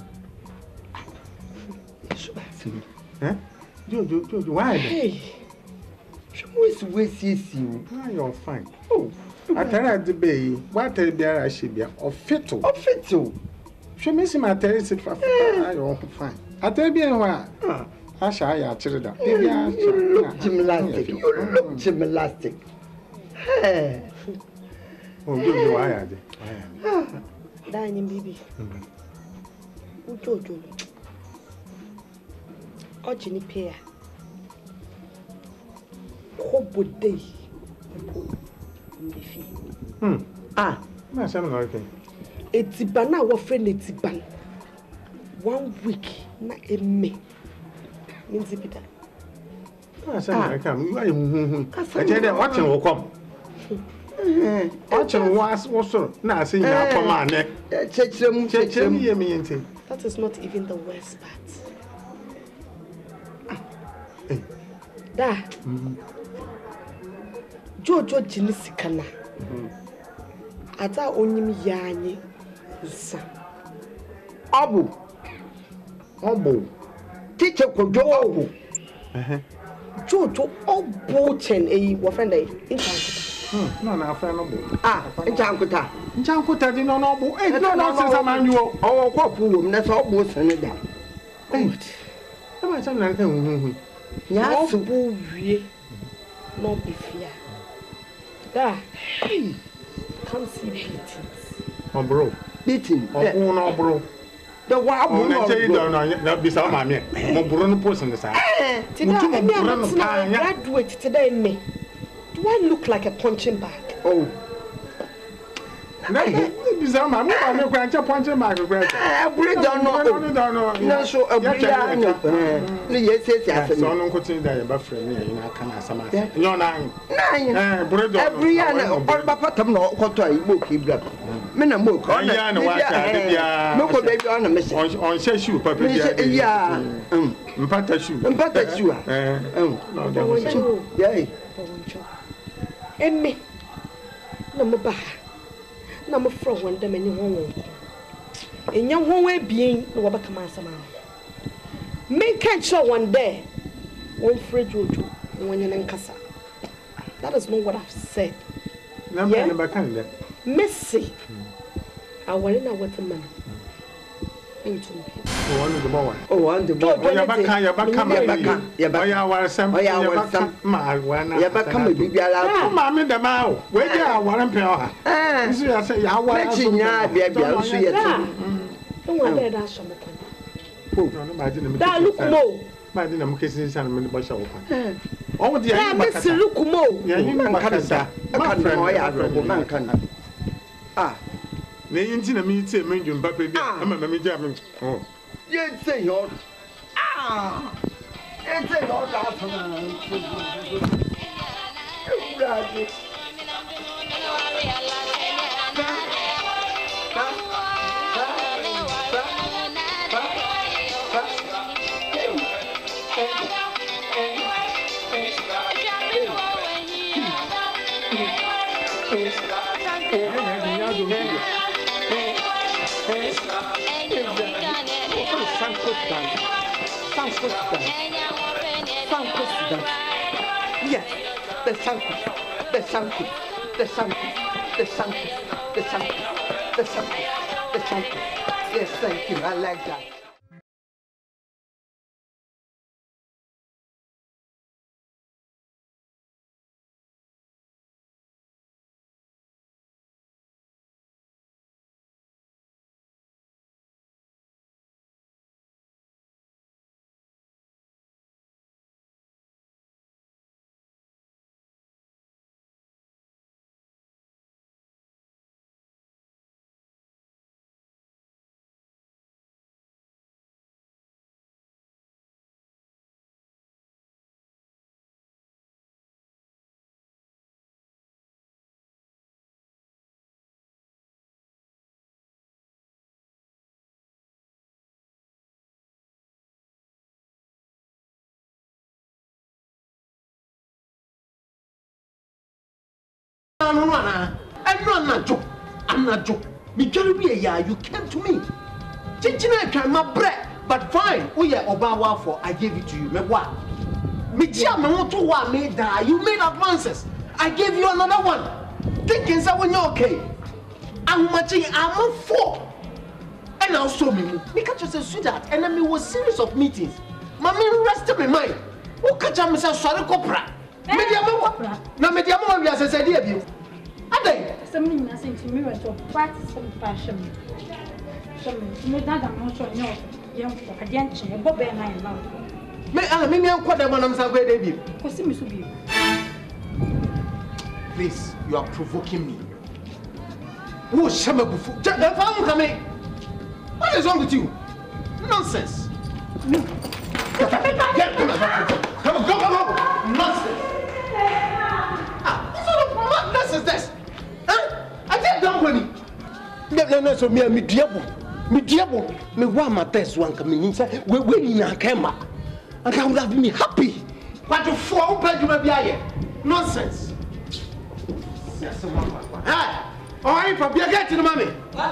it? Jojo, why? Hey, she was with you. You're fine. Oh, I tell her the bay, what a bear I should be, or fittle. Of it too. She miss him at Terrace for fine. I tell you, I shall have children. You look gymnastic. You look gymnastic. Hey. Oh, Jojo, why are they? Dining baby. Jojo. Oh, Jenny Pear. Hobo day. Ah, my son, okay. It's Bana, our friend, it's Ban. 1 week, not a me. Means it better. My son, I come. I tell them, watching will come. Watching was also now seeing your command. Check them. That is not even the worst part. Da. Jojo Jinisikana. Ada onyim yaanyi nsa. Abu. Teacher could do Abu. Jojo obo chen wo friend eh intankuta. No, na friend no. Ah, intankuta. Intankuta di no bu. Eh, no sense man you. Oh, kwapu wo na so obo seneda. Good. Am I saying na kan Ya obo wie no be fear. Da. Come see beatings. Bro. Beating. Oh, no, bro. The wa Oh, na tell you no be some mama. Mo bro no post in sa. Today me am graduate today me. Do I look like a punching bag? Oh. Na be some mama me kwa punching bag kwa. Bridge don't know. No so a bridge no. No yes. So no continue that your friend here na kan asama. Nyo na. Bridge don't. Every year na all papa tam no koto igbo kibra. Me na mo ko na na wa ta bia. No ko baby on me. On share shoe papa bia. Yeah. Mpata shoe. Mpata shoe. Yeah. Emme. Na mo ba. Na mo fro won dem ani won. Enya won we bien na wo ba kama asama. Me can show one day. One free Jojo when you nkasa. That is not what I've said. Yeah. Messi. I want to what a man. Into me. Oh, on the board. Oh, ya war some. Oh, ya war some. Ma, wana. Ya ba come be ala. Ma me da ma. We ya waran pe o ha. Nso ya say ya war. Chinya bia bia nso ye tu. Don't want that some kan. Oh, no ma di na. Da look mo. Ma di na mo kesin san me ba sha wo kan. Oh, di ya ba kan. Look mo. Ya ni ma kan da. Ma friend o ya go man kan. Ah. Na yinti na mi tie me ndwum papa bi. Ama me gya me. Oh. Ye say your ye say your that Yes, the Sankus. Yes, thank you. I like that. I'm not joke. Me carry ya, you came to me. Chichina can my bread, but fine. Oh yeah, Obawa for I gave it to you. Me what? Me jam want to what made that. You made advances. I gave you another one. Thinking that when you're okay. I'm matching. I'm on 4. And also me catch us a sweetheart. And then me was series of meetings. Mommy rested my mind. Who catch up myself sorry copra? Mediamo. Na mediamo we as I said here. Ade. Something I think to me to practice some fashion. Me that I'm not sure no. Young for a denture, Bob and I now. Me quite a man I'm so great, David. Because me to be. Please, you are provoking me. Oh, Shamabufu. Coming. What is wrong with you? Nonsense. Come on, go. Nonsense. What sort of madness is this? Huh? I did dump money. No, so me diabo. Me want my best one coming inside. We're in a camera. And I would have been happy. But to fall back to my beer. Nonsense. Yes, hey! All right, for beer, get to the mommy.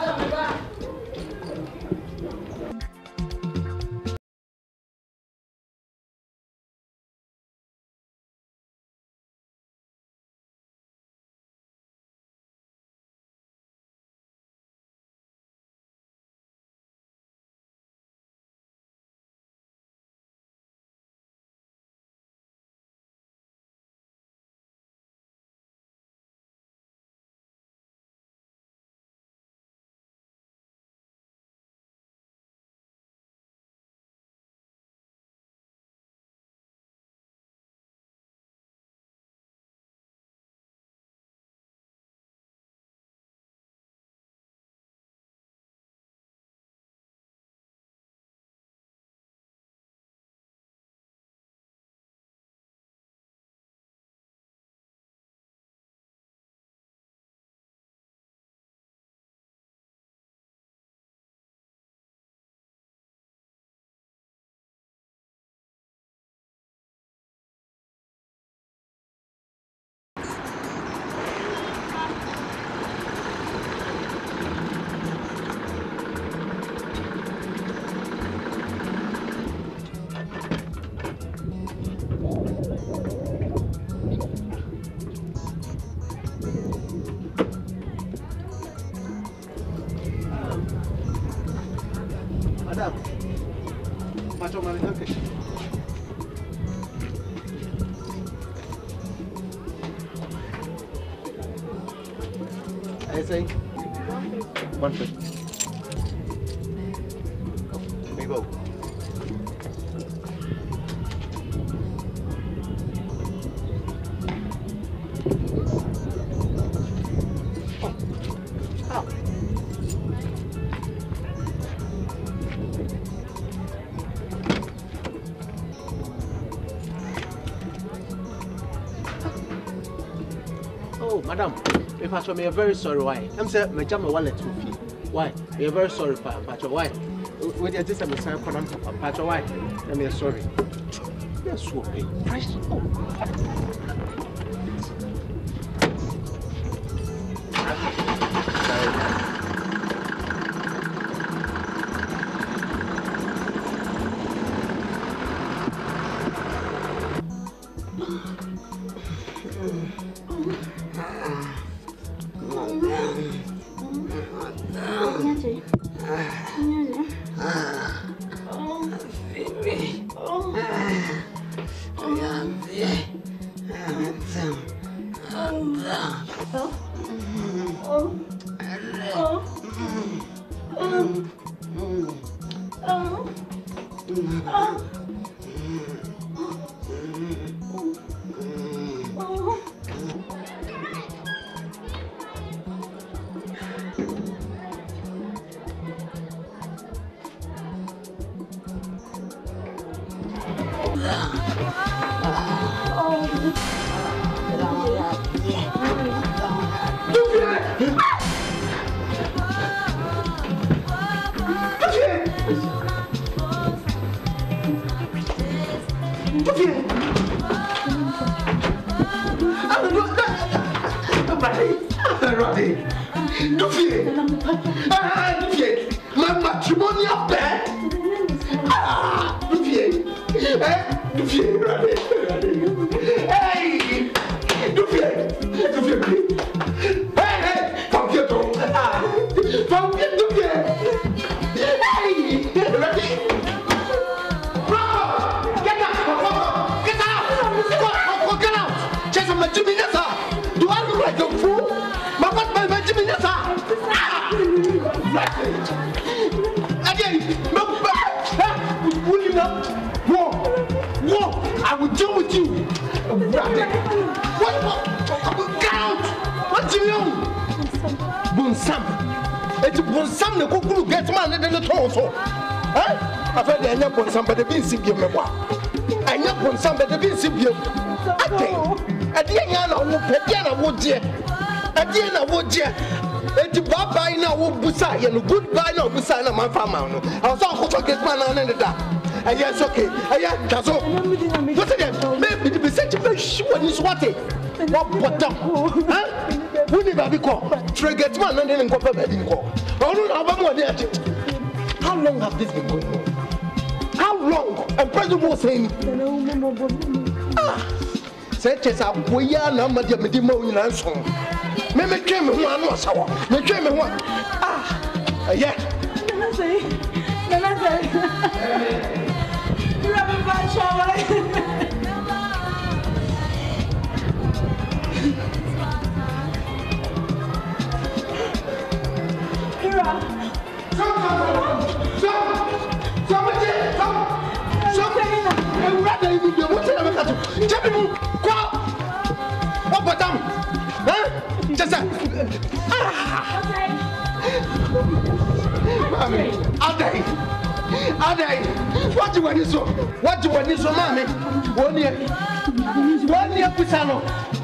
I say 150. We go. Oh, madam. If I show me, I'm very sorry. Why? I'm saying, my jam wallet to fee. Why? You're very sorry, Pacho. Why? When you just have a sign for them, Pacho. Why? I'm sorry. You're so big. Fresh. Oh. Erade. Dufie. Ah, Dufie. My matrimonial bed. Ah, Dufie. Dufie, Erade. Hey, Dufie. Dufie. Hey, Pampieto. Ah, Pampieto, Dufie. Hey, Erade. Do I look like a fool? My husband, my Jimmy, again, no, will you not? War, I will deal with you. What? Get out! What do you know? Bonsam. It's Bonsam, the cuckoo gets man in the torso. I've heard the end up on somebody being severe. I know on somebody being severe. I think. Adiana would dear. Adiana would dear. It's bye now, Busa, and goodbye now, Busa, and my farmer. I saw who get man on the dark. And yes, okay. That's all. What's it? Maybe the such a fish when you swat it. What up? Huh? Who did I call? Trigger man and then go for bedding call. Oh, no, more there. How long have this been going on? How long? And President was saying, such as a boy, number of the demon and so on. Maybe came one or so. They came one. Ah, yeah. Adai, what do you want so? What do you want so, mommy? 1 year. 1 year, Pisano.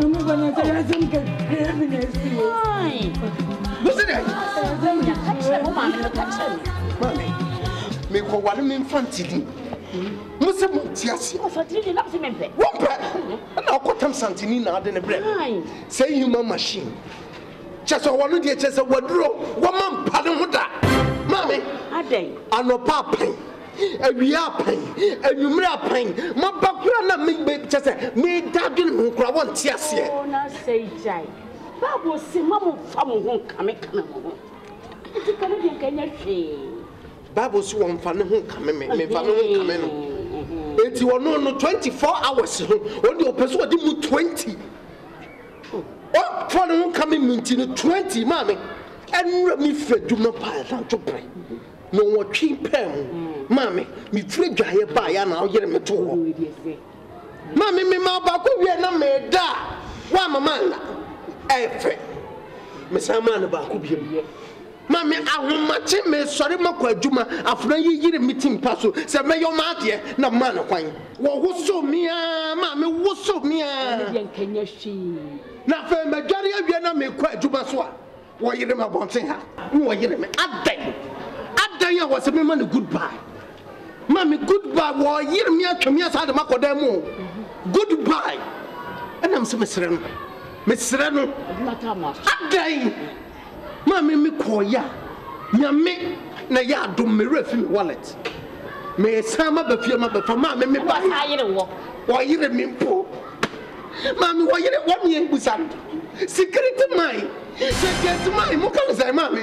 Listen, me call 1 infantile. Muslim Tiasi. One pet. And I'll cut them something now than a bread. Say human machine. Just a 1 year, just a wardrobe. 1 month, pardon with that. Mammy, I know papa. And we are paying, and you may are paying. My background, me just a me dabbing who crowd one tears here. Oh, not say, Jai. Babu, see, Mamma, family won't come. It's a Canadian can Babu swam fan who come in, me family come in. It's you no 24 hours. Only a person did 20. Oh, for who come in 20, mammy. And me fed do not pile down to pray. No more cheap pen. Mammy, me free dry by and I'll get me to. Mammy, me ma baku we na me da. Wa mama. Efe. Me sa man baku bi. Mammy, ahomache me sorry makwa adwuma afuna yiri meeting paso. Se me yo ma de na man kwan. Wo woso me a, mammy woso me a. Na fe me dware awie na me kwa adwuma so a. Wo yiri ma bonten ha. Wo yiri me adan. Adan was a man goodbye. Mammy, goodbye. War year me at me aside Macodemo. Goodbye. And I'm so Miss Reno. Miss Reno. Adan. Mammy, me call ya. Ya me na ya do me refi wallet. Me sama be fie ma be for mammy me buy. Why you me po? Mammy, why you want me busan? Secret mine. Secret mine. Mo kan say mammy.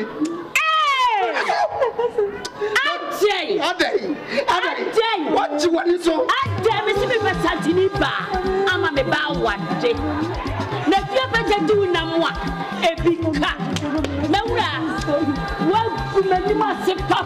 Adai. What you want so? Adai, me see me Santini ba. Ama me ba one day. Na fia beje do na mo a ebika. Na wura. Wa kumani ma se pa.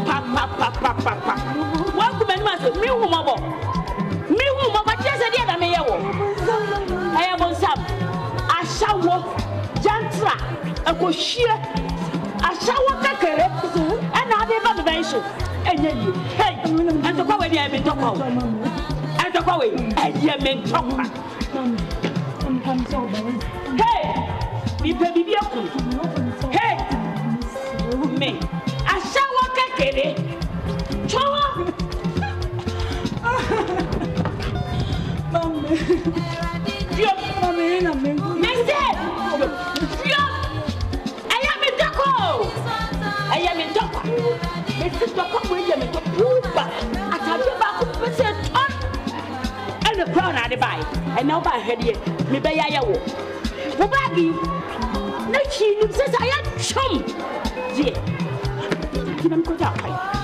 Wa kumani ma se mi hu mo bo. Mi hu mo ba tese dia na me ye wo. Aya bonsam. Ashawo jantra akohie. Ashawo kakere na ade ba be so enye yi hey and the power dey me talk about and the power dey me talk hey bi baby bi aku hey me ashawo kakere chowa mama yo mama na me say yo Sister, come with you, Mr. Poopa. I tell you about the ton. And the crown I buy. And now by her, maybe I will. Wobagi, no, she says I am chum. Dear, I'm going to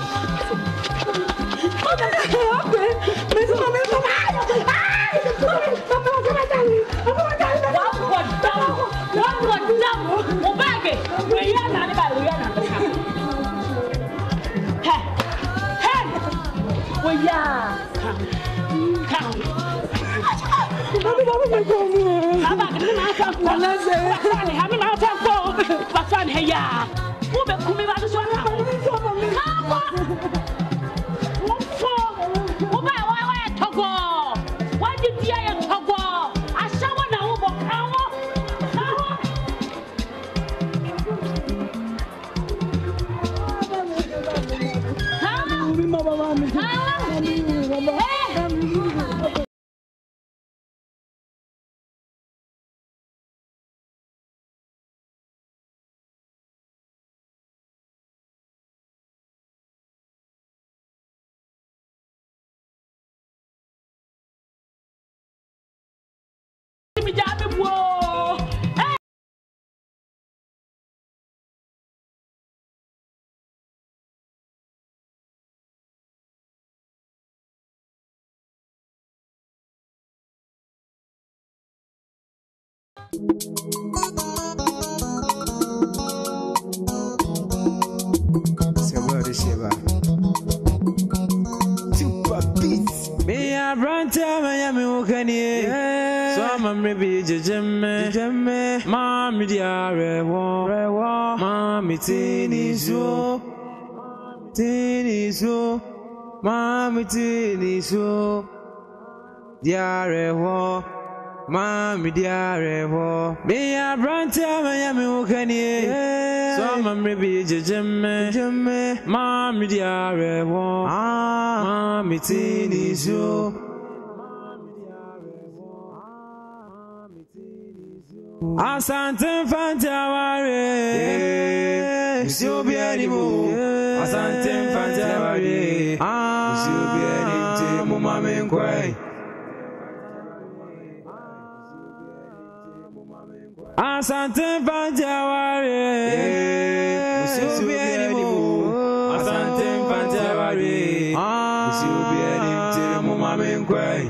Mommy dear, rewa, mommy tini so, mommy tini so, dear rewa, mommy dear rewa. Me a branta, Miami Okani, so mommy be jemme, mommy dear rewa, mommy tini so. Asante Fantaware, Subianimu, Asante Fantaware, Subianite, Mumamen Quay. Asante Fantaware, Subianimu, Asante Fantaware, Subianite, Mumamen Quay.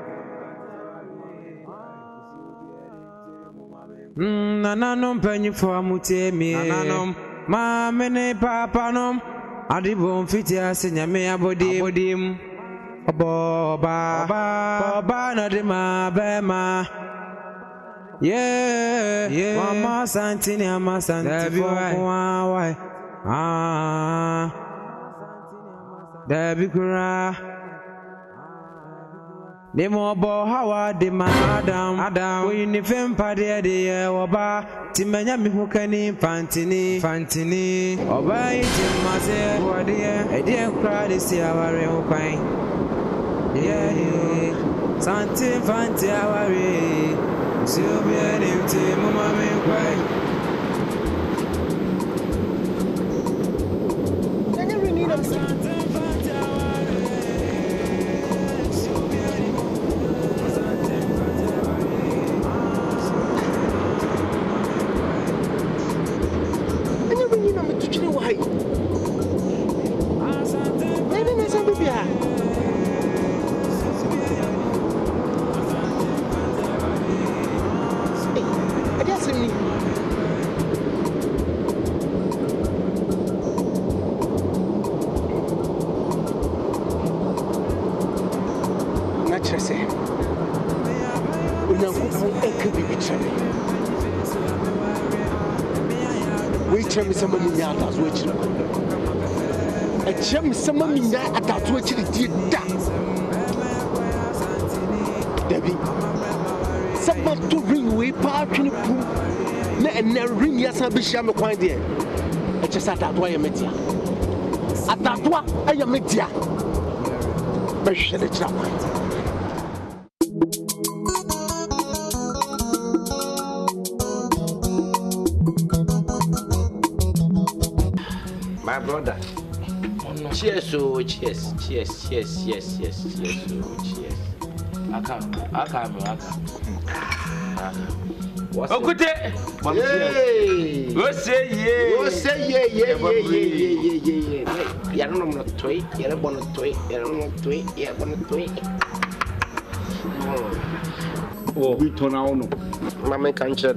Nananom penny for Mutemi, Nananom, ma mene papanom, Adibon fitia senya me abodim, Boba, Nadima, Bema, Mama Santini, Mama Santi, why, Debbie Kura. Nemo bo hawa de Adam we ni fem pade de oba timanya mi hukani fantini oba iti mase wode e de kra de si aware hukwan santi fanti aware si obi ani ti mama mi kwai Some money at that which it did that. Debbie, someone to ring way part in the pool. And now ring yes, I'll be sham a point there. I just at that way I met you. At that one, I am met you. But shut it up. My brother. Cheers, oh, cheers. Aka. Okute. Go say yeah. You're not toy. You're born toy. Oh, we turn out. Mama can't.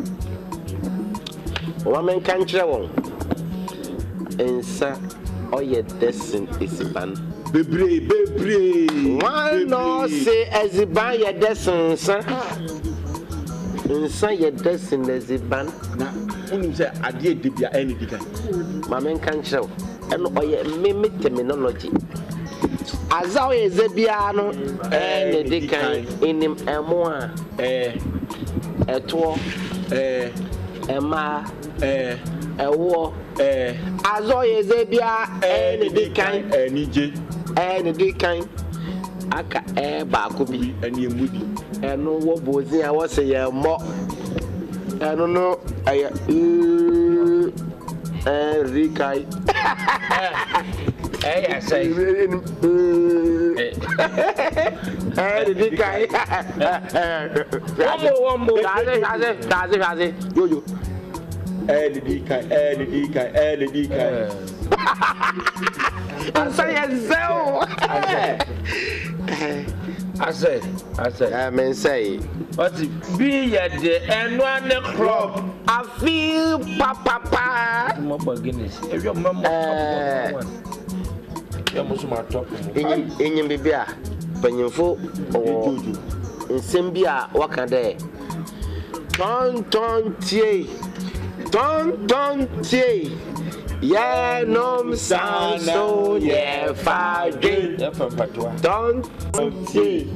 Woman can't travel. And sir, oh, your destiny is a ban. Bebre. Why not say as a ban your destiny, sir? Inside your destiny as a ban. Now, only say I did be any bigger. Mamma can't show. And oh, yeah, mimic terminology. As I is a piano and a decay in him a more a tour a ma a war as I is a bia and a decay and a decay. Aka bakubi and you moody and no what was I was a more. I don't know. I Rikai. I say Rikai. One more. Does it? You. I say. I mean, say. But be at the end one club. I feel papa. Mama Guinness. If your mama, you must not talk in your baby. When you fall or in Simbia, what can they? Ton tie. Yeah, no, sound so yeah, fire. Don't tie.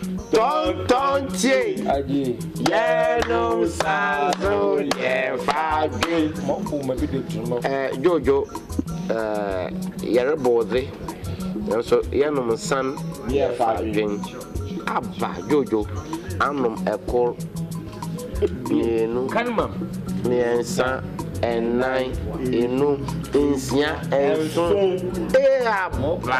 Yeah, no, sound so yeah, fire. Jojo, you're a body. So, yeah, son, yeah, fire. Abba, Jojo, I'm a call. Canmam, near son. And 9 inu insia and so last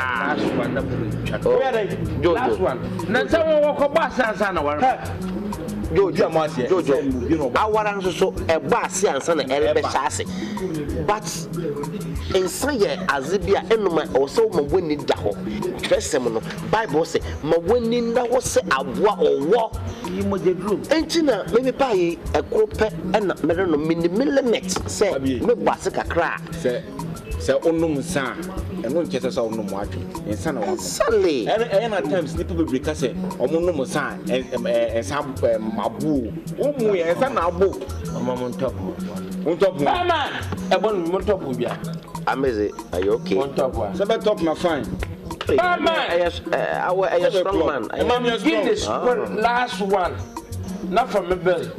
one. Now someone walk up and Jojo, I want so a bass and son and a chassis. But inside Azibia and also my winning daho. Tresemino Bible say, my winning that was say a war. Entina maybe buy a crop and merino millimet say no basaka crack say onum san and one chess out no watch and son of Sally and at times people be say omunum san and some mabu umu and san abu on top man on top of ya amazing are you okay on top one seven top my fine man I strong man I'm give this last one not from my belly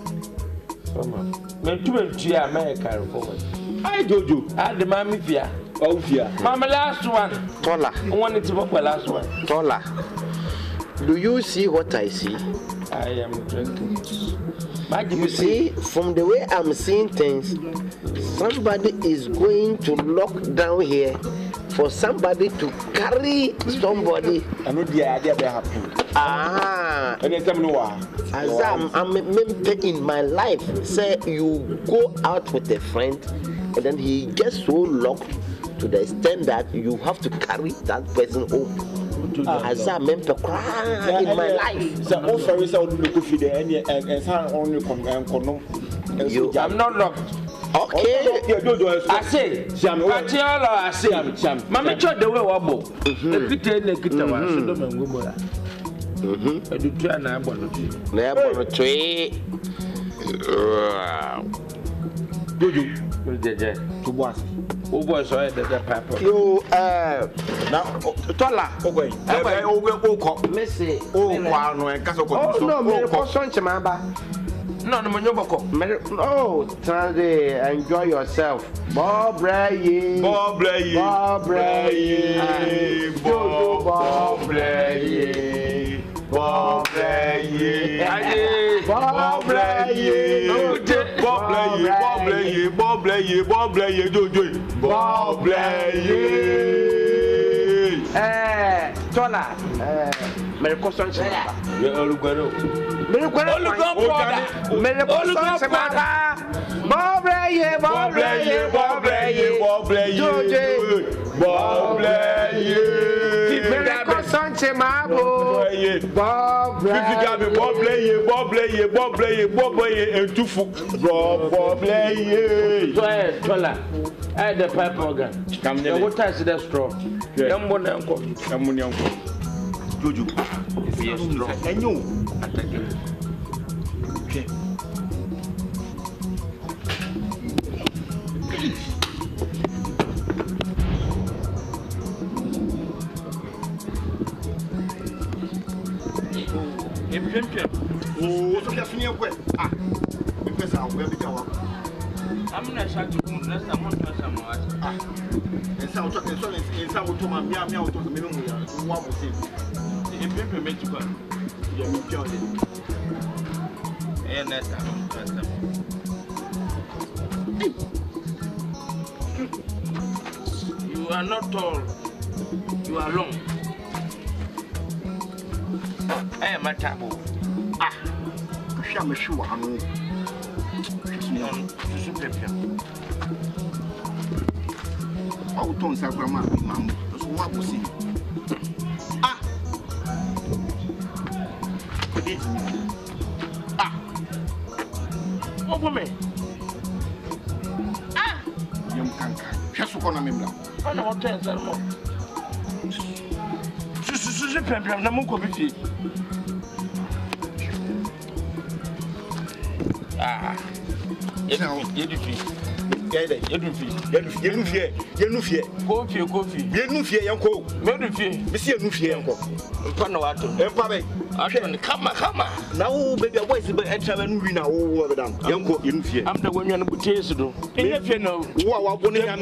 men to America forward I Jojo I the mammy fear oh fear mama last one Tola I wanted to work my last one Tola do you see what I see I am drinking you see from the way I'm seeing things somebody is going to lock down here for somebody to carry somebody. I know the idea that happened. Anytime no one. As I'm in my life, say you go out with a friend and then he gets so locked to the extent that you have to carry that person home. As I remember crying in my life. So also is out to feed any and sound only come. I'm not locked. Okay. I say, I say, Mamma tried the way wobble. The kita was so dumb and woman. I do try and I want to. Never tree. Do you to what? Who was I that papa? You, now, Tola, okay. Missy, oh, and Castle. Oh, no, Mamba. No, no, oh, Sunday, enjoy yourself. Bob Bray, Bob Bray, Bob Bray, Bob Bray, Bob Bray, Bob Bray, Bob Bray, Jojo, Bob Bray. Tola, Mercoson Chela. Olugano. The pipe organ. Come there. What touch the straw? Jojo, if you are strong, and you attack it. Oh, so that's me. Ah, because I'll be the I'm not sure to move less than 1 person. Ah, and some talking so in some to my meow to the minimum. What was it? If people make you go, you're me purely. And that's you are not tall, you are long. I am a taboo. Ah, I'm sure I know. How tons are grandma, mamma? What was it? Ah, ah, oh, woman. Ah, young canker, just for a member. I know what tells her more. Ah, come. Now, baby, what is the extra when we now over them? Young cook, you fear. I'm the one you put to. If you know, what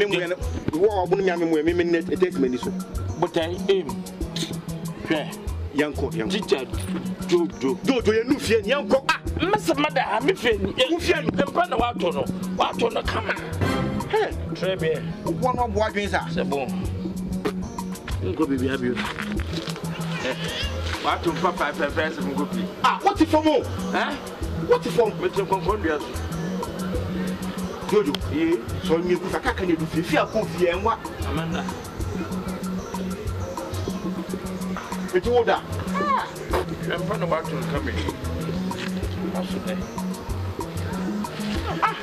it takes many so. But I aim. Young cook, young teacher, do you know fear, young cook? Mr. Mother, I'm fearing you can what on come on. Hey, Trebby, one of what is that? Go be happy. What to Papa Professor Goopy? Ah, what if for more? Eh? What if for Mr. Concordia? Jojo, so you can you do fear coffee and what? Amanda. It's order. I'm fun about to come in. Ah!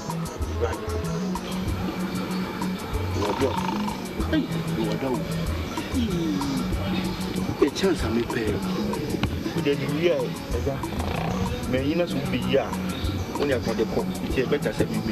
A chance I may pay. With the real, may you not be here. Only I got the cook. It's better said me.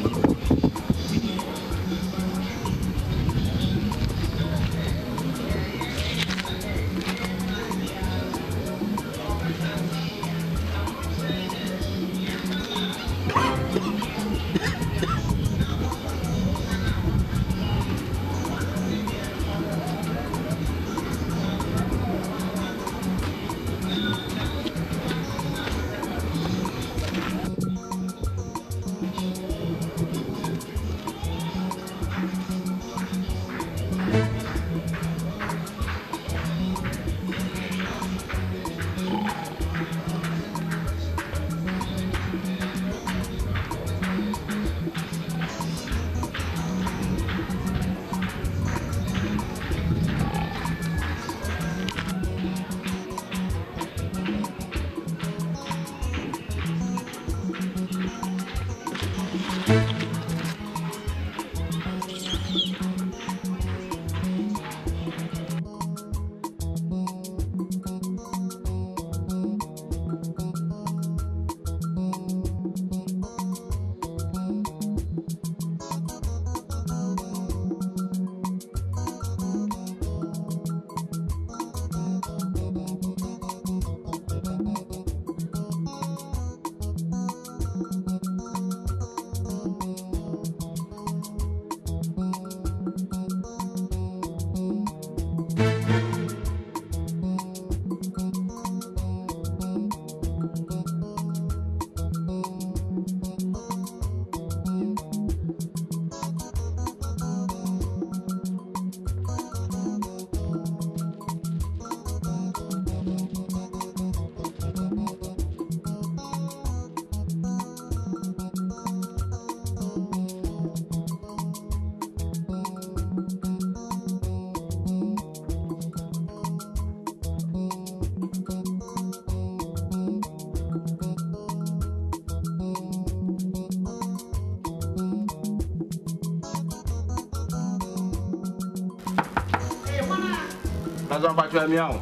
That's what I'm meow.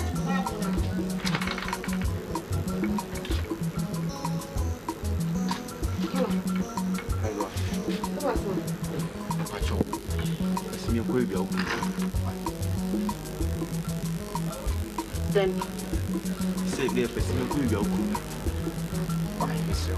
Then say there person who you are cool. Why so?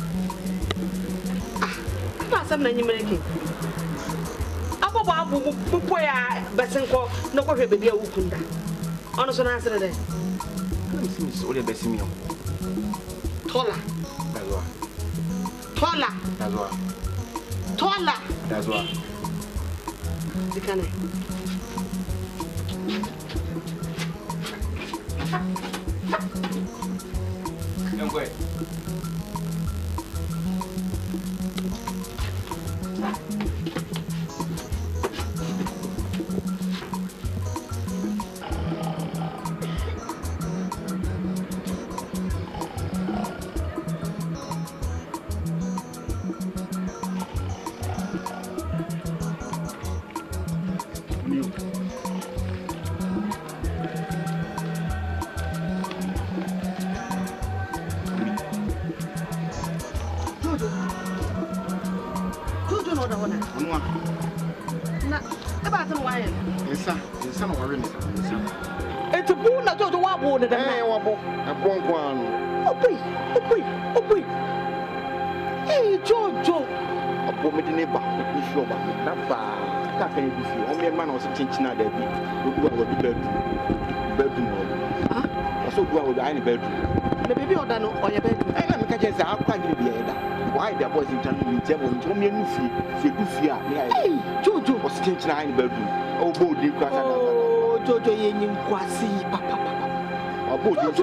Pass am na nyimreke. Akwọ abu pupo ya besenko no kwhwe bebi awukunda. Ono so na ansere de. So the best me. Tola. That's what. Tola. That's what. Tola. That's what. Dikane. Não vai. Hey, Jojo. Apo me de neba, me sure ba. Na ba, ka kan bi fi. O me man o se chinchina da bi. O du a wo bi bedroom. Ah, so du a wo ai ni bedroom. Na baby oda no o ye bedroom. Ai na me ka je say akwa ni bi e da. Why the boys in town me tell me me nu fi. Se du fi a me ai. Hey, Jojo. O se chinchina ai ni bedroom. O bo di kwa sa da. Oh, Jojo ye nyim kwasi papa. O bo di.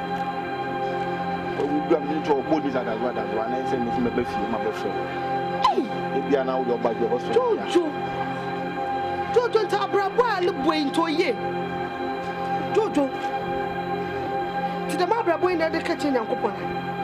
Do am into body that as well as one and send me be fi ma be so. Hey, e bia na wo do ba jo so. Jojo ta brabo a le boy into ye. Jojo. Ti da ma brabo ina de ka chen yankopon.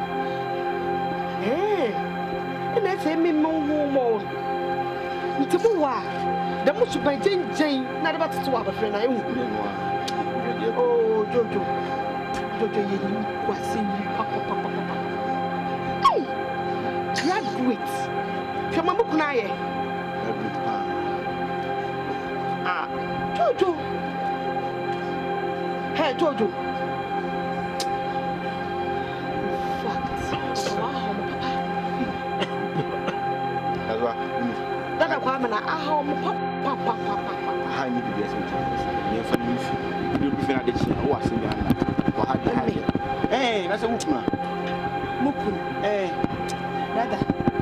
Ina se mi mo mo. Nti bo wa. Da mo su ba jenjen na de ba tete wa ba fre na ehu. Oh, Jojo. Jojo ye ni kwasi ni papa. Hey! Graduate. Chama mo kuna ye. Ah, Jojo. Hey, Jojo. Wow, papa. Azwa. Dada kwa mana aha mo papa. Ha ni bi ese nti. Ni fa ni fi. Ni bi fi na de chi. O ase ni ana. Wa ha de. Na se wukuna. Mukun. Dada.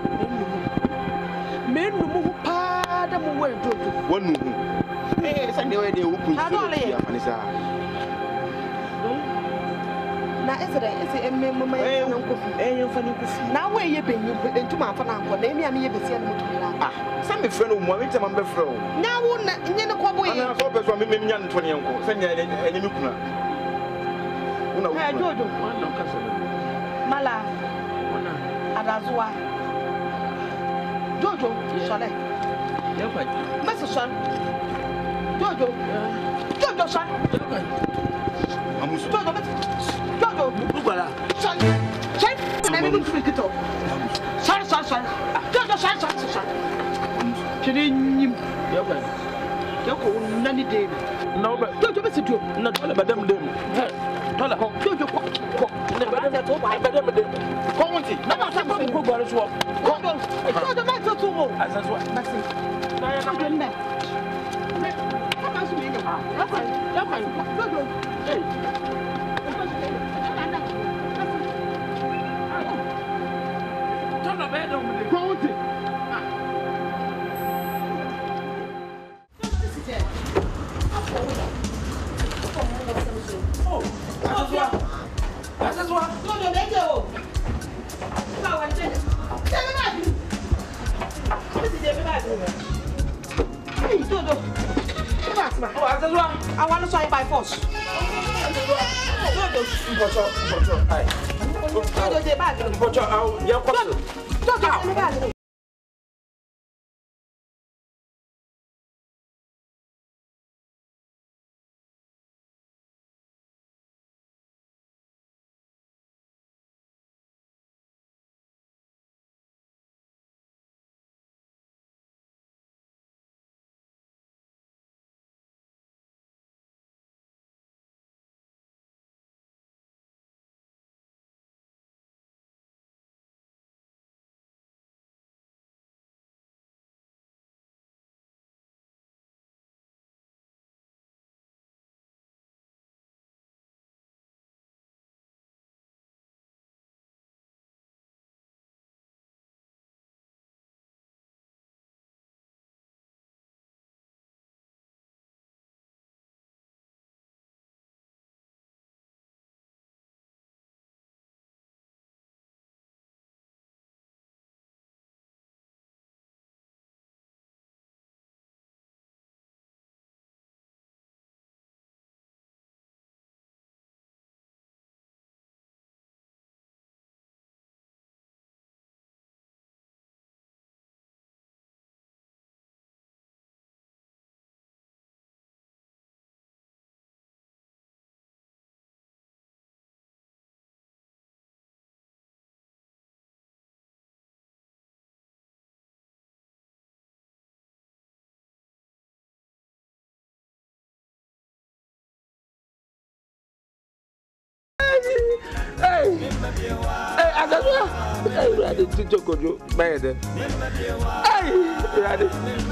Menu mu pa da mu wa Jojo. Wonu hu. Sande we de wukun. Ha do le. Ya fanisa. Na ese emme mama ya na nkofi. Yen fa ni kofi. Na we ye benyi entuma afa na anko na emi ane ye besia na mutumira. Ah, some me friend mo me tema be friend. Na wo na nye ne kwa boye. Ana so person me nya nto ne enko. Sanya enye me kuna. Una wo. Jojo. Wana kasa. Mala. Wana. Adazwa. Jojo, sole. Yakwa. Mese son. Jojo. Jojo son. Yakwa. Amusu. Jojo mese. Jojo. Bugala. Son. Son. Na me nufiri kito. Son. Jojo son. Kini nyim. Yakwa. Yakwa nani dem. No ba. Jojo mese tuo. Na tola badam dem. Tola. Jojo ko. Na badam to ba badam dem. Ko wonti. Na ba sa ko ko gbara so. Jojo ma to to mo. Azazwa. Maxi. Na ya na nne. Kama su mi ga. Yakwa. Jojo. Hey. Tola badam dem. Ko wonti. Azazwa. Jojo meje o. Ka wa je. Tell me back. What is it back? Hey, Jojo. Come on. Oh, Azazwa. I want to try by force. Jojo. Mpocho. Ai. Jojo je back. Mpocho, au, ya kwa. Jojo, me back. Hey, ready to Jokojo, bad. Hey, ready.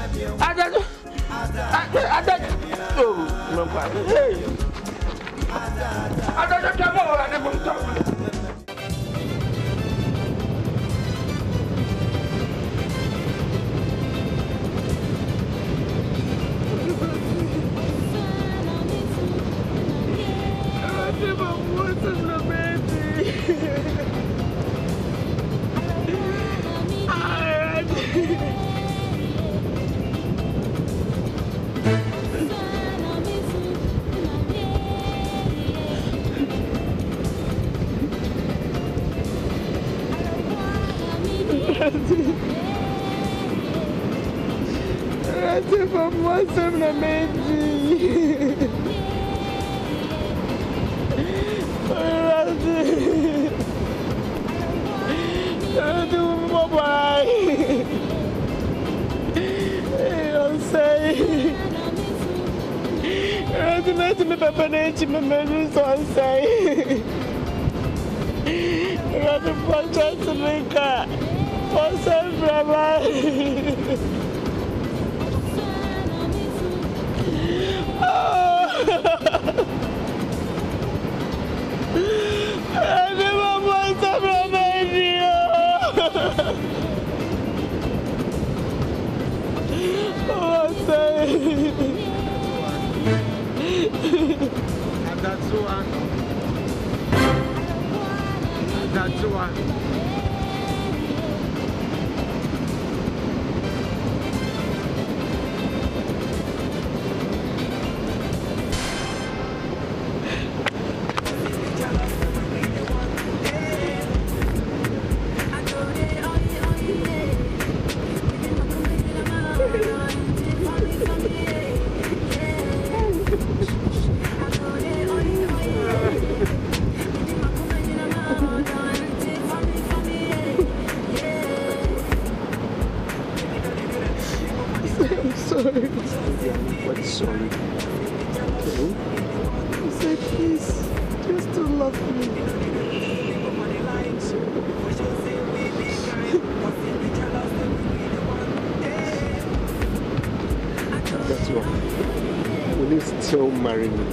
Marry me.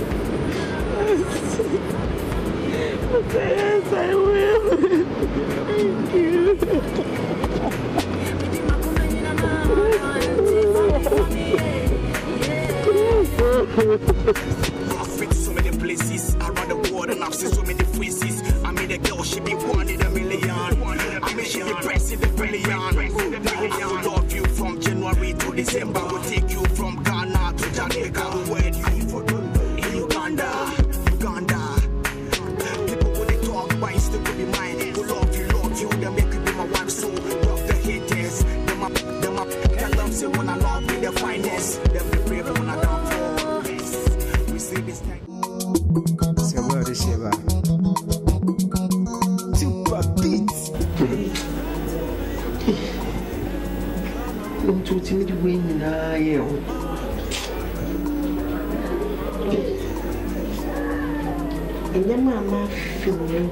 Yes, I will. Thank you. I've been to so many places around the world and I've seen so many faces. I mean, the girl, she be one in a million. I mean, she be pressing the billion. I will love you from January to December. We'll take you from Ghana to Jamaica. We'll wed you in Uganda. People when they talk, but still could be mine. We'll love you, they make you be my wife. So love the haters. Them up, that love say when I love me the finest. Them be brave when I down for. We see this time. Sheba. Super beats. No to timid win na ye. Enya mama feel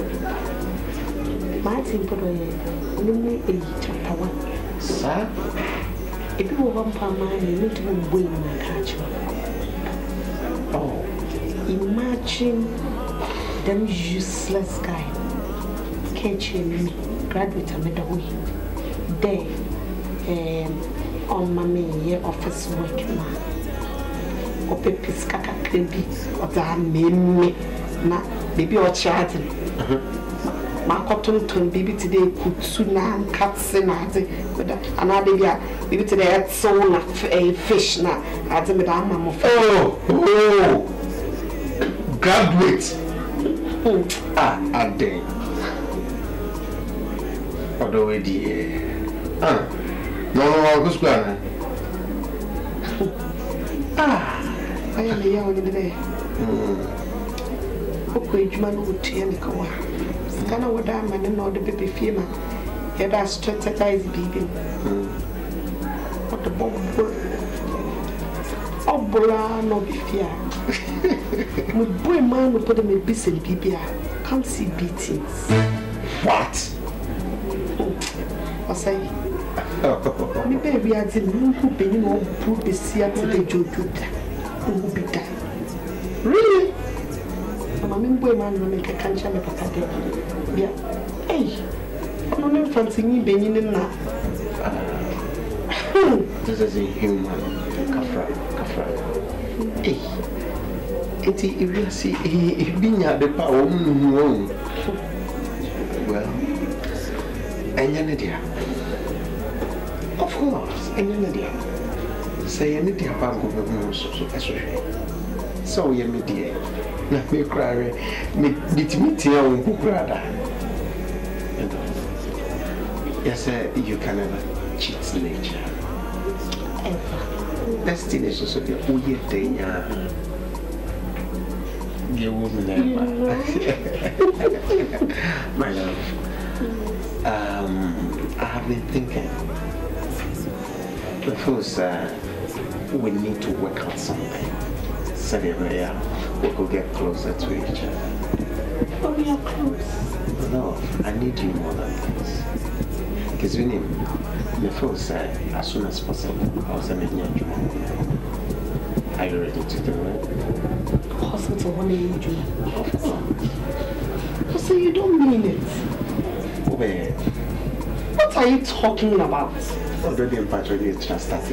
Martin put only a chapter 1. Sir, if you want to man, you need to win and catch you. Oh, imagine them useless guy catching me, graduate another way. There, on my main office work now. Opepis kaka krebi, or that me. Na baby or chatting. My cotton tone baby today could soon and cats and another baby today had soul a fish now. I tell me that mamma. Oh, graduate. I did. Although dear. No, who's going? I am a young in the day. Okay, man would tell me, come on. Scanner what I man and all the baby female. Head as strategize baby. What the bomb oh, Bola no be fear. My boy man will put him in busy baby. can't see beatings. What? I say, me baby, I didn't know who be no prove the sea to the Jojuda. Who be that? Really? I'm a member man who make a cancer me papa de. Yeah. Hey, I'm not fancy me being in now. This is a human. Kafra. Hey. If you see, being at the power, well, and Yanadia. Of course, and Yanadia. Say anything about government so you media. Not me cry, meet your own brother. Yes, you can never cheat nature. Destination so the only thing. You woman never. My love, I have been thinking. First, we need to work out something. So that we could get closer to each other. Oh, we are close. No, I need you more than this. Because we need the first, as soon as possible, I was going to. Are you ready to do it? Hospital, what do you do? Of course. So you don't mean it? Where? What are you talking about? Already in patrol, you just started.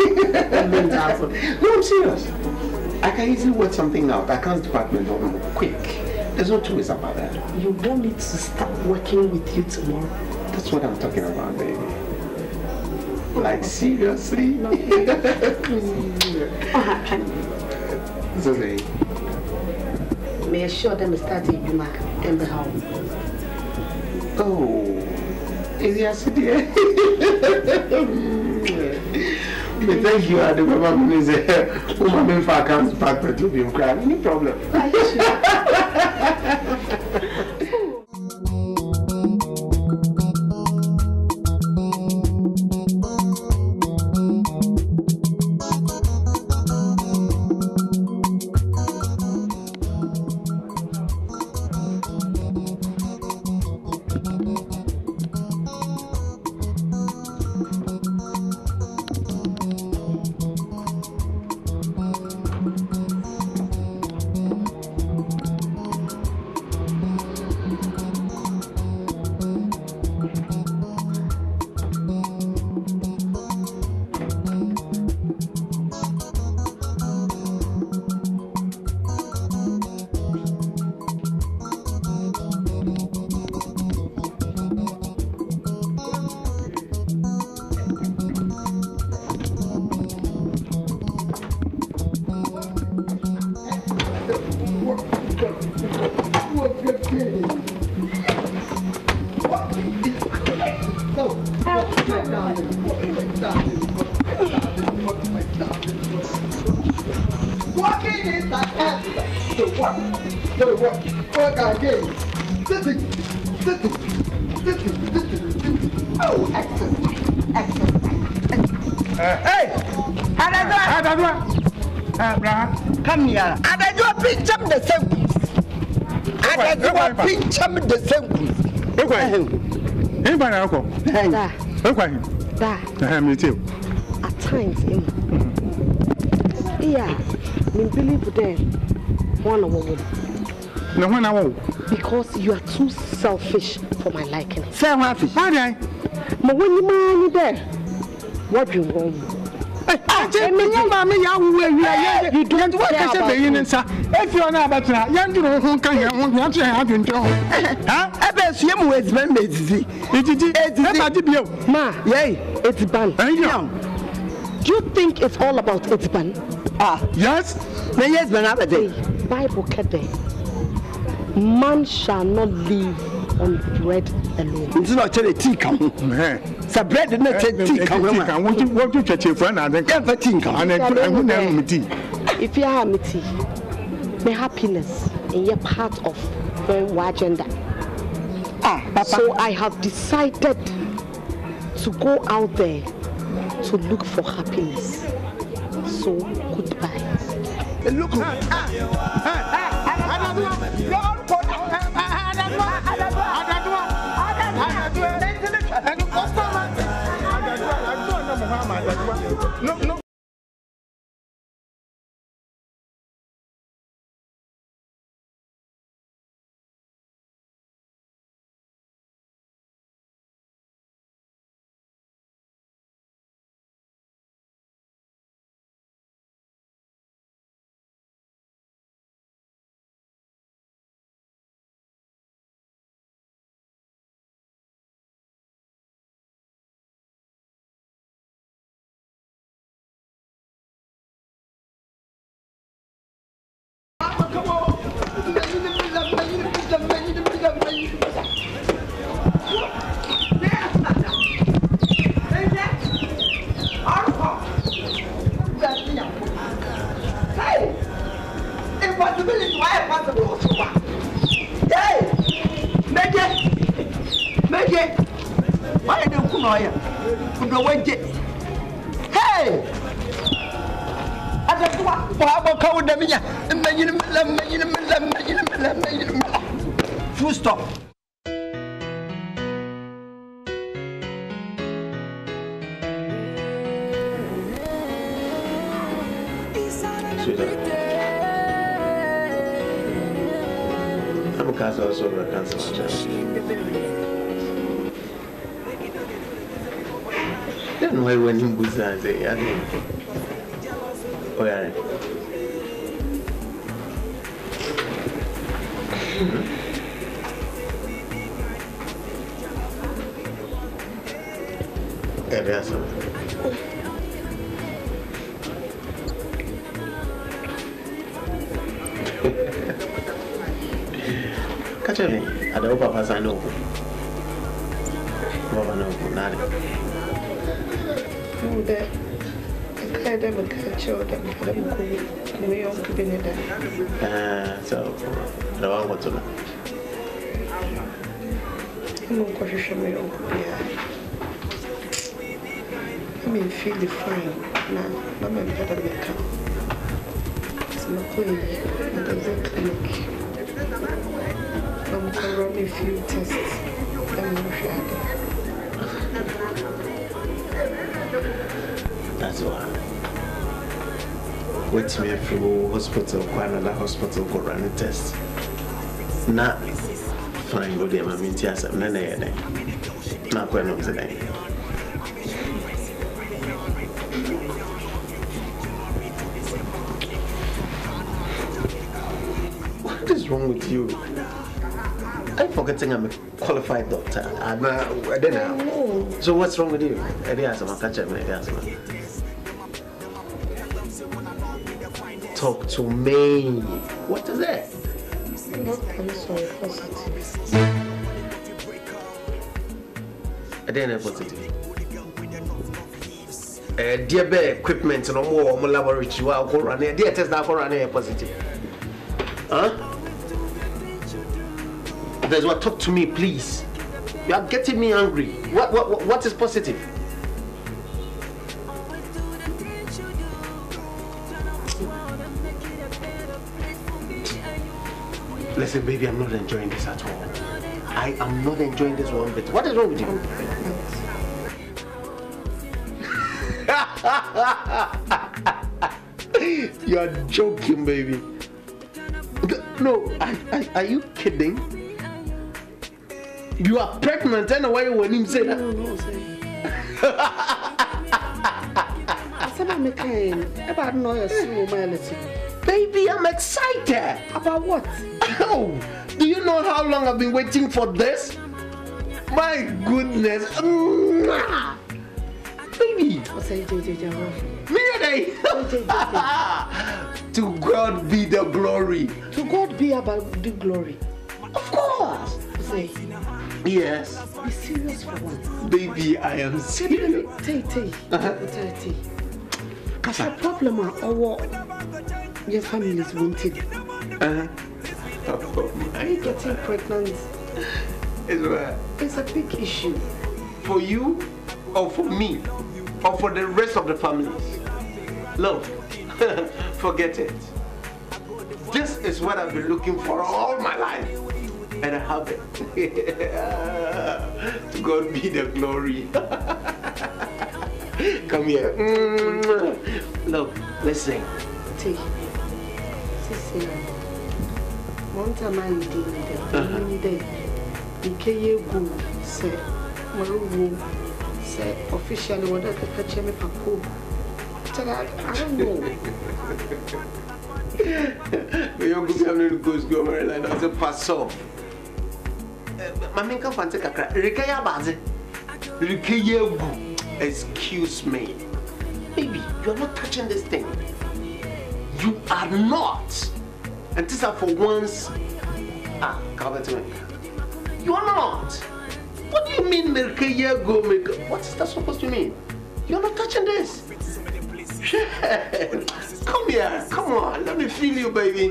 No, I'm serious. I can easily work something out. I can't department quick. There's no two ways about that. You want me to start working with you tomorrow? That's what I'm talking about, baby. Like, seriously? No. Zoe. May I assure them starting you and the house? Oh, is he a city? Thank you, the government is a woman if I can't back to be crying. Any problem? Come here. And I do pinch up the same. And I do pinch up the same. Anybody uncle? Me too. At times, yeah, me believe them. One woman. No one I won't. Because you are too selfish for my liking. Selfish. But when you man there, what do you want? You don't care about me. If you are not about to, you know who can you want to have you know. Huh? I bet you was when it's Ma, yay, it's ban. Do you think it's all about it's ban? Ah, yes. Yes, but Bible kede. Man shall not live on bread alone. It's not a tea come. It's a bread and not a tea come. What you catch your friend and then if you have me tea, my happiness in your part of my agenda. So I have decided to go out there to look for happiness. So goodbye. Look. lawyer. Could no one get. Hey! I just want to call them in. Full stop. I'm a cancer also a cancer. Then why when you go and say, oh yeah. Yes. Catch me. I don't know if I know. Papa no, not. Oh, that. I don't catch you. That we all keeping it there. So, I don't want to know. No question, me. Yeah. I mean, feel fine. Now, I'm a better maker. It's not clean. It doesn't click. I'm going to run a few tests. I'm not sure. That's why. Wait me from hospital, go another hospital, go run a test. Nah, fine, go there, I'm in tears. I'm not there. Not going on today. What is wrong with you? I'm forgetting I'm a qualified doctor. I don't know. So what's wrong with you? Talk to me. What is that? I'm sorry, positive. I didn't have positive. Dear bear equipment no more laboratory. I'll go run there. Dear test that go run here positive. Huh? That's what. Talk to me, please. You are getting me angry. What is positive? Listen, baby, I'm not enjoying this at all. I am not enjoying this one bit. What is wrong with you? You are joking, baby. No, are you kidding? You are pregnant, and why when him say that? No, Baby, I'm excited. About what? Oh, do you know how long I've been waiting for this? My goodness. Baby. To God be the glory. To God be about the glory. Of course. Say. Yes. Be serious for once. Baby, I am serious. Tay. Because the problem are all your family is wanted. Are you getting pregnant? It's a big issue. For you, or for me, or for the rest of the families? Look, forget it. This is what I've been looking for all my life. And I have it. To God be the glory. Come here. Look, let's sing. See, one time I did it. You can't say, say officially what I catch me papu. I don't know. The young family goes go and I say pass off. Mammy come and take a crack. Rikaya Bazi. Excuse me. Baby, you are not touching this thing. You are not. And this are for once. Come back to me. You are not. What do you mean, Rikaya go make? What is that supposed to mean? You are not touching this. Come here. Come on. Let me feel you, baby.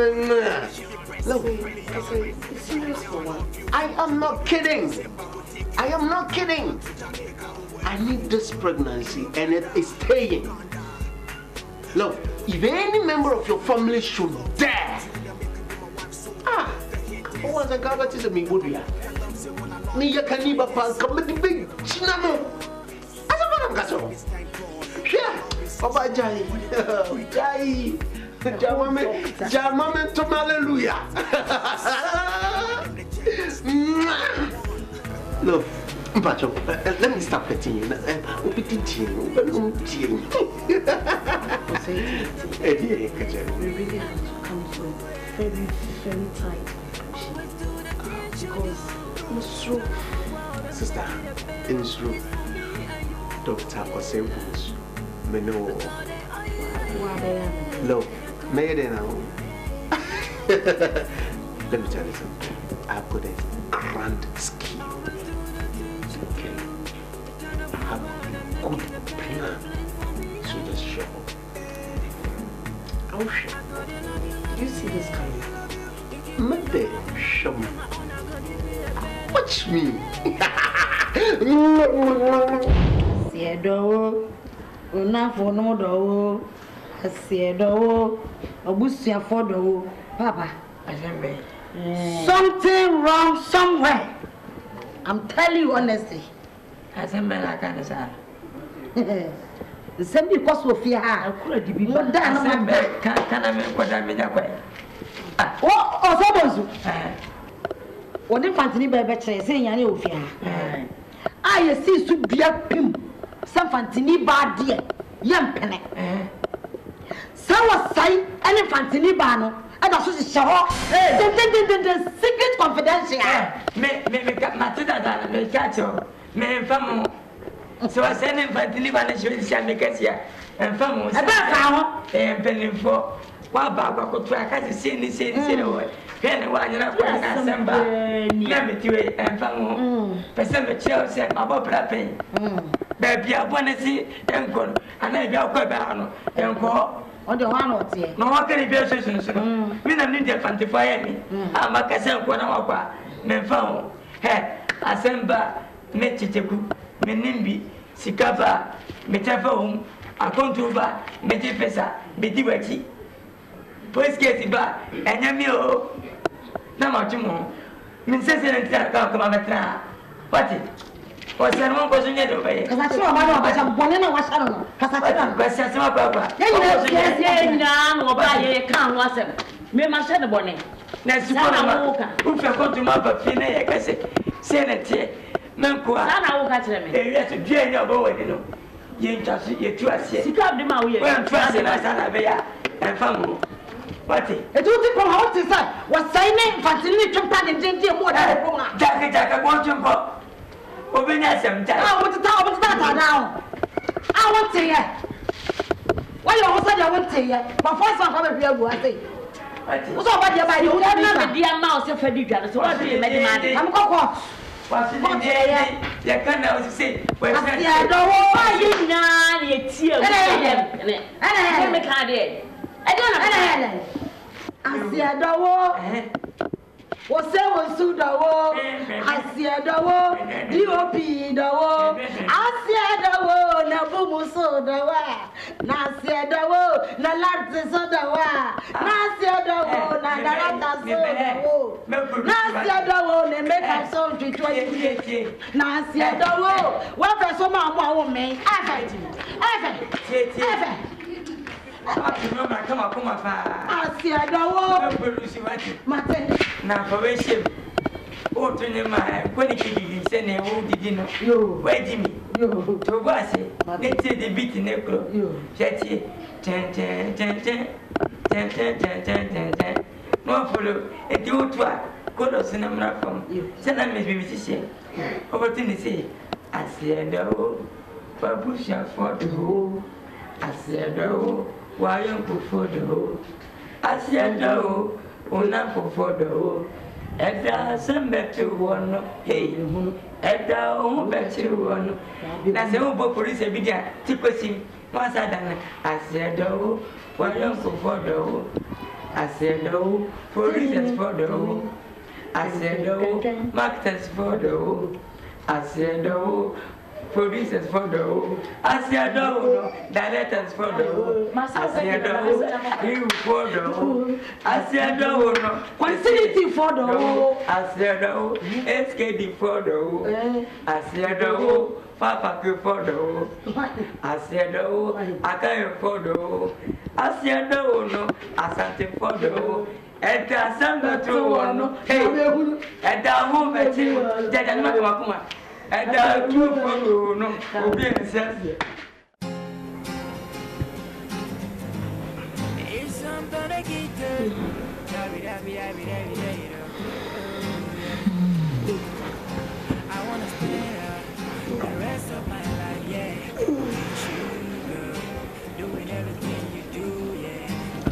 Look, I say, it's serious for one. I am not kidding. I am not kidding. I need this pregnancy and it is staying. Look, if any member of your family should dare, once I got to me, would you? Me, you can't even come with the big chinamo. I don't want to go. Yeah, Papa Jai, Jai, Jamame to hallelujah. Look, Pacho, let me stop petting you. We really have to come to a very, very tight because it's true. Sister, it's true. Doctor Osempu's Meno. Look, made it now. Let me tell you something. I've got a grand scheme. Okay. I have a good plan. So just show up. Oh shit. You see this coming? Maybe show me. Watch me. Siedo, unafo no do. Siedo, obusia for do. Papa, something wrong somewhere. I'm telling you honestly. Asembe la kanisa. The same because of fear. I could be done. Can I make what I mean? Oh, so when the Fantini baby saying, I know fear. I see to be a pimp. Some Fantini bad dear, young penny. Some was saying any Fantini bano, and also the show. The secret confidential. Me got my tita, me catch you, me famo. So I send him Fantini bano, she make us here, and famo. And penny for. Why Baba could try to see this in the way. Then one and December, never to it and Famo. December Chelsea, about Plapping. Baby, I want to see Uncle, and I go Cabano, Uncle. On the one or two. No, what can it be a session? We don't need to fantify me. I'm a Cassan Quanapa, Menfamo. Hey, Assemba, Metitebu, Menimbi, Sikava, Metafom, Akontuba, Metipesa, Betiwati. Pois que ba enya mi o na ma tumo min se se ntia ka ko ma metra wati o se no ko sunye do baye kasa ti o ma do ba cha bone na wa sha no kasa ti na ba se ma pa pa ye nya no ba ye kan no asem me ma sha ne bone na si ko na u fe ko tuma ba fi na ye kase se na tie men ko a na wo ka kire me e wi to due nya bo wadi no ye ntwa se ye tu ase sika de ma wo ye we ntwa se na sa na be ya en famu what? It was from how to say, was signing Fantini to pad and didn't more than Jack, want to go. Open us some time. I want to talk about that now. I want to hear. Why you also don't want to hear? But first one, I'm here, I say. What's up, my dear? You never be a mouse if I did that. So I feel like I'm going to what's the day? You can't say, well, I don't want you now. It's here. And I can't. I don't know. Asiadawo. Wose wosu dawo. Asiadawo. DOP dawo. Asiadawo na bumuso dawa. Na asiadawo na lati so dawa. Na asiadawo na darata so dawo. Na asiadawo na make up so twitwa yi. Na asiadawo wa fe so ma mo awo me. Efe. Come on, Asiadawo. Mate. Now, for a ship. Oh, to the man, when he send a wood dinner. You, wait, Jimmy. You, to was it? Let's say the beat in the club. You, Chatty, 10. No, follow a two twat. Good of cinema from you. Send a musician. Opportunity. Asiadawo. Babusha for the whole. Asiadawo. Why you go for the hole? Asiadawo, una for the hole. Edda some better one, hey, Edda, oh, better one. That's the old police began to question. Once I done, Asiadawo, why you go for the hole? Asiadawo, police for the hole. Asiadawo, marketers for the hole. Asiado, producers for the Asiado, directors for the Asiado, you for the Asiado, quantity for the Asiado, SKD for the Asiado, Papa for the Asiado, Akayo for the Asiado, Asante for the and Samba to one, hey, and down home at you, Jajanakuma, and down two for no, be a sense. It's something I get I wanna spend the rest of my life, yeah. With you, girl, doing everything you do, yeah.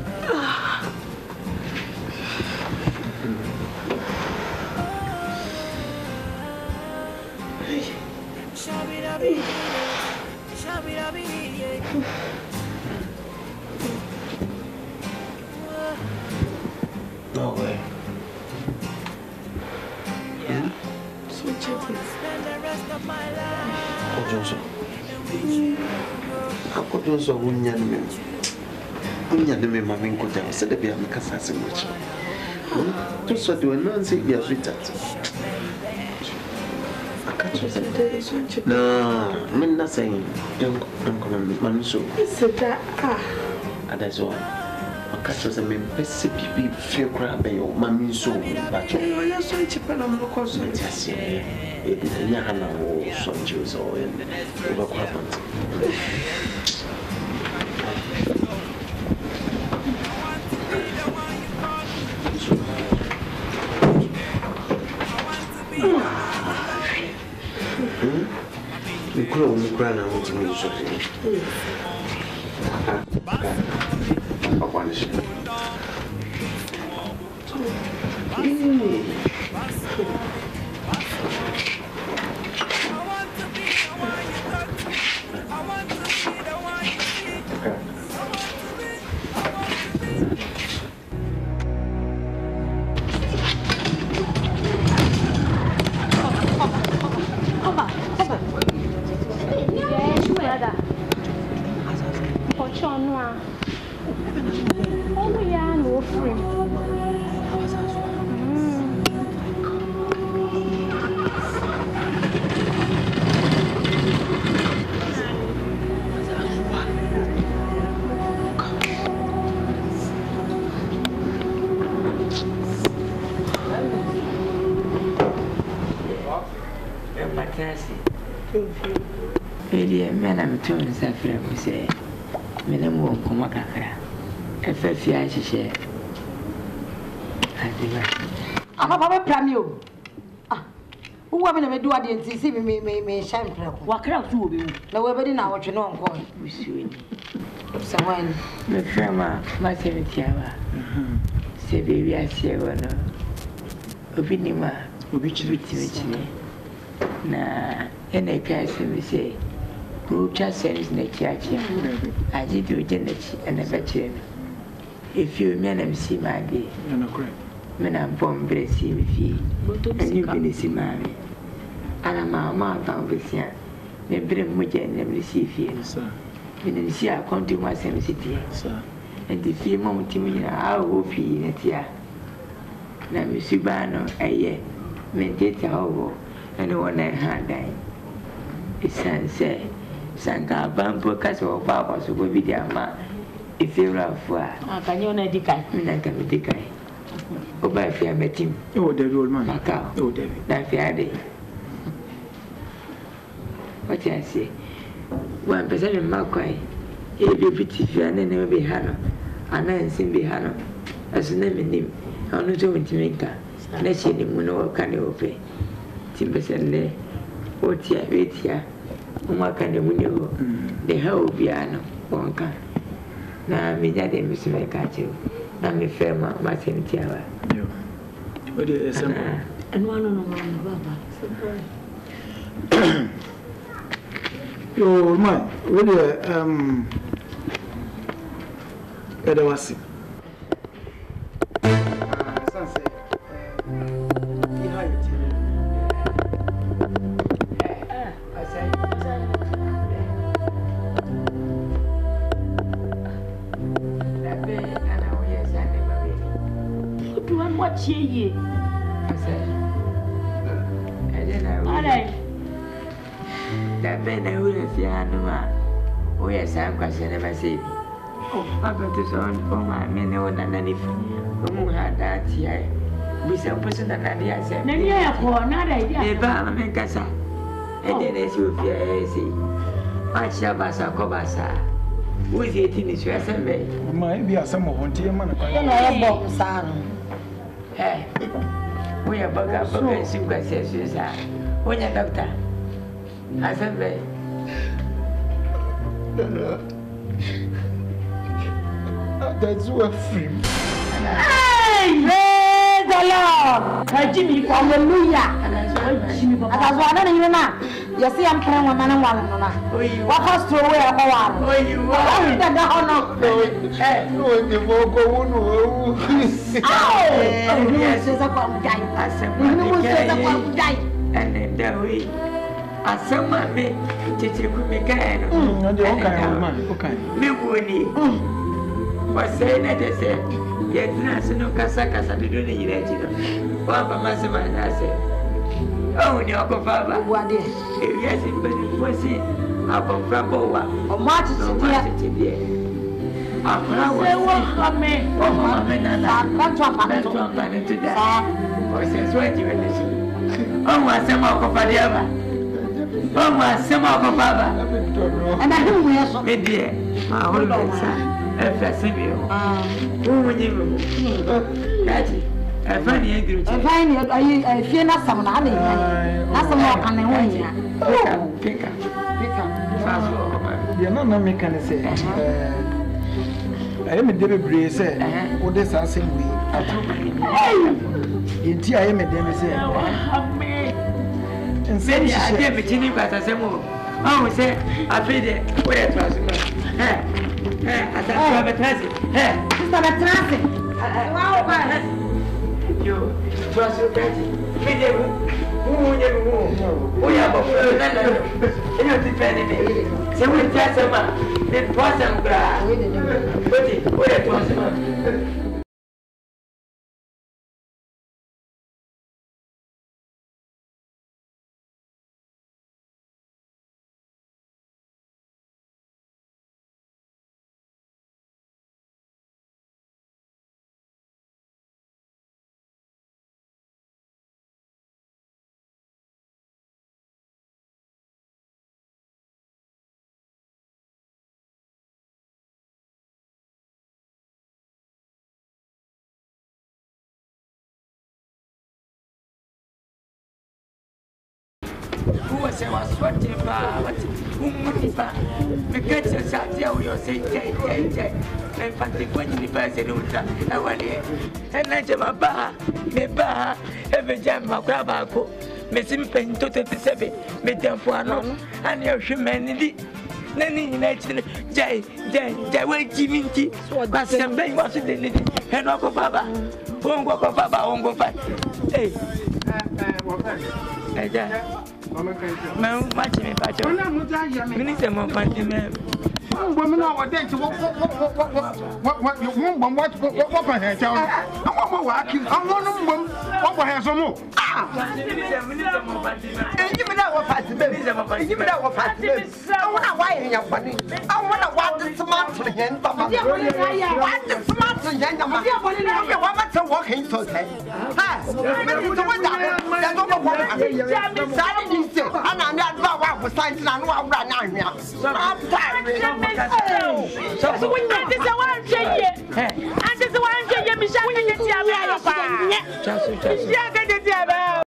No way. Yeah. So gentle. Spend the rest of my life. Ako Johnson wunya me. Wunya me mama nkoja. Se de bia me kasa se much. To so do no say bia sweetheart. No, I'm not saying don't come so. That's all. I catch us a member, feel crab, or mammy so. But you're so cheap and I'm not concerned. Yes, Yahana or some Jews or overcraft. You grow on the ground and want to make something. I'm turning Safra, we say, Minamo Comacara, FFI, she said. I'm a papa pramio. Ah, who woman ever do I didn't see me shampoo? What crowd to be? No, we're better now what you know I'm going. We see someone, my grandma, my 70 hour. Say, baby, I see one. Opinima, which me. Na, and a person we say. Who just sends the church? I did do it and a veteran. If you men and see my day, men are born blessy with you, and you can see mammy. And a mamma found with you. They bring me and receive you, sir. Then see I come to my city, sir. And the few moments I will be in it here. Now, Miss Ubano, a year, meditate over, and one I had died. It's sunset. Sanka Bambo Castle Papa, so will be there, ma. If you're a fool, can you not decay? I can decay. Oh, by fear, met him. Oh, the old man, Macau. Oh, David, that fair day. What I say? 1% in Malquay. If you pity fear, and never be Hannah, and I sing be Hannah. As a name in him, I'm not going to make her. Let's see him when all can you pay. Timbers and lay. What here, wait here. Can the window, the whole piano, Wonka. Now, me that they miss me catch you. Now, me fair my 70 hour. And one on Baba. Yo, man, really, Edawasi. Sunset. That been a wood of Yanuma. We are some question never say. Oh, Papa to son for my men and any who had that here. We some person and I said, maybe I have another idea. Eba, make us up. And then as you see, watch your bassa cobasa. Who is it in his resume? Might be a summer one to your man. Hey, we are bugger and super says, when your doctor. I said, that's what free. Hey, praise the Lord. Jimmy, hallelujah. That's why I don't even know. You see, I'm carrying one man and one. What has to wear a while? Oh, you are. And then the way. Asama me chichi kumekano okay me woni wase na dese yetna sino kasa de do ni yireji no wa ba masema na se oh ni okofaba wade e yesi bani wasi akofra bowa o ma chichi die akra wasi o me na na atwa pa to da wase so eji we nisi o wasema okofade aba Mama, Sama Baba, and I don't wear so many dear. My whole life, if I see you, who would you? Daddy, I find you angry. I find you, I fear not some money. That's a more can I want you. Pick up. You're not making it say. I am a David Bray said, what is our same way? I am a David said. And say, I gave a chinny but as a move. Oh, say, I paid it. Where it was. I said, I have a transit. It's not a transit. You trust your daddy. We have a you know, depending. So we just a man. Then was some grass. Where it was. Who was I was sweating about? The kids are sat there with your say, and Patrick when you pass it, I want it. And I jam a bar, me bar, every jam my grabako, Missing Pen to 37, Metampuano, and your humanity. Nanny United, Jay, wait, Jimmy, but something was in the head of Baba. Won't go for Baba, won't go back. Hey, Mama, watch me, Pacho. Minister, my party man. Women are what you want what I had. I want what has some more. Give me that one party, give me that one party. I want to wire your money. I want to walk the smart to the end. What the smart to the end? I'm going to walk into it. I'm not about what signs and what right now. I'm tired. So when that is a one change, and this one change, Michelle,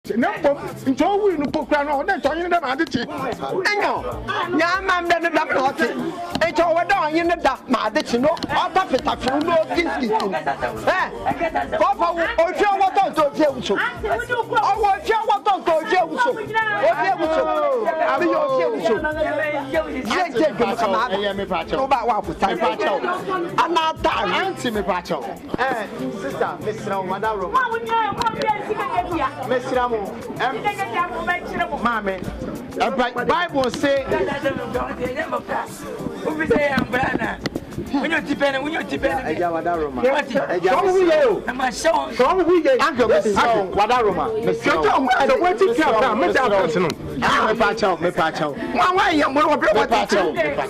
Number, until we no put crown on that, you never had it. I know. Yeah, man, then the party. It's over down in the dark, my ditch, no, I'll tap it up from no kiss. Papa, or show what on to tell you. I will show what on to tell you. I will show you. I'm not tired. Me pacho. Sister, Mr. Madaro. Mr. Mammy, Bible say, when you're dependent, when you're dependent, I'm a show. Uncle, Wadaroma. Mr. What you tell me, Mr. Personal. I'm a pacho, me pacho. One way, I'm going to be pacho.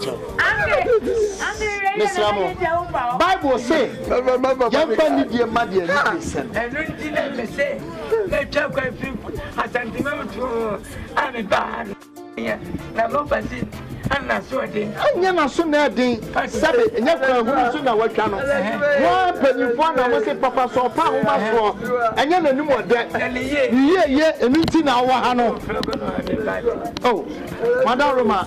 Mr. Bible say, young family, dear Madian, and don't say, let talk with people. I sent him to I'm a bad. I'm not passing. I'm not so dead. I'm not so dead. Sabe, never soon I work on. One penny for I was a papa so pound for, and you're no more dead. Yeah, and it's in our Hano. Oh, Madame Roma,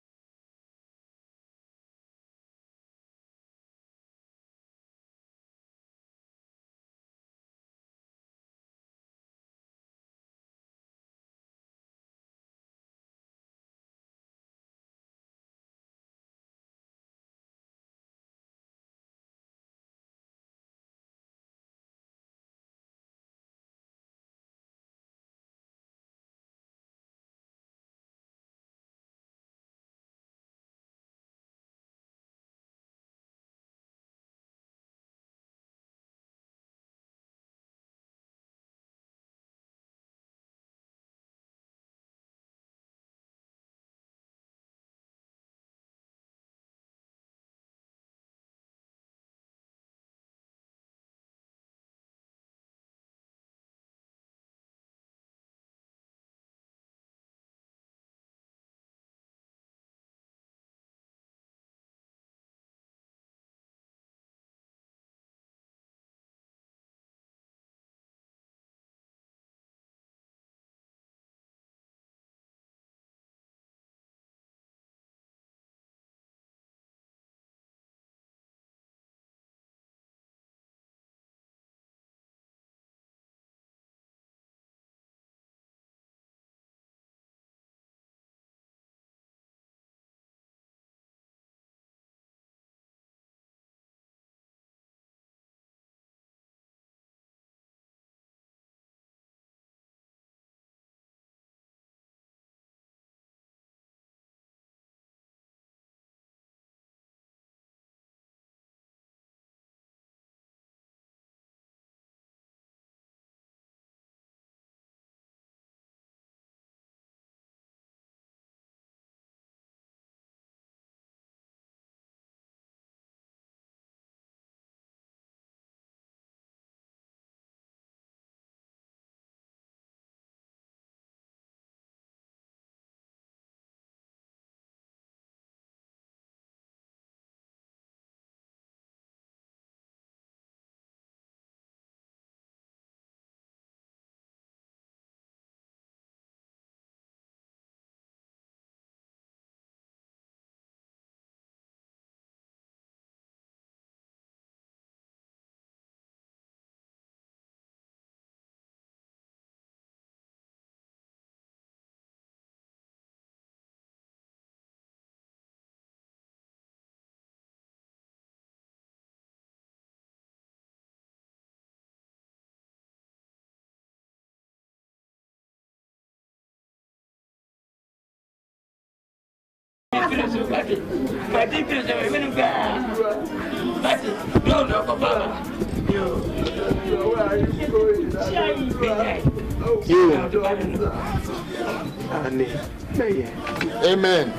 Amen.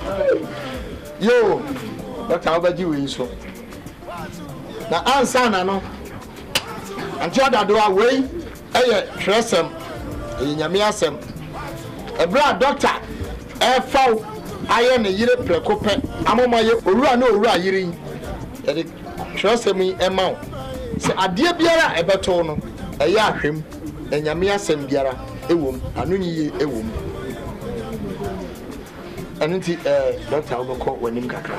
Yo, what about you? So now, answer no. And try that do away. Trust him. Yamiasem. A brother doctor. Foul. I am a year precope. I'm my Ura no Ura yiri. Trust me, Emma. Say, a dear Biara, a batono, a yahim, and Yamiasem Biara. ewom anu nyi ewom anu ti doctor oboko wanim kakra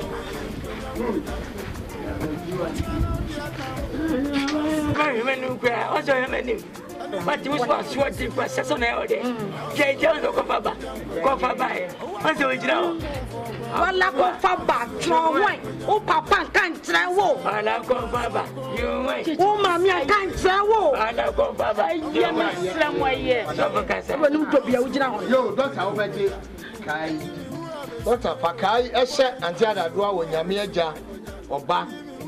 But you was what it was so now there. Jay Jones go for by. What's the original? Wala go for back, white. Oh, papa can't travel. I go Baba. You wait. Oh, mammy, I can't travel. I go Baba. You must somewhere here. Yo, Doctor Obedi. Kai. Doctor Pakai, Esha, and Jada Dua when Yamiaja or Ba.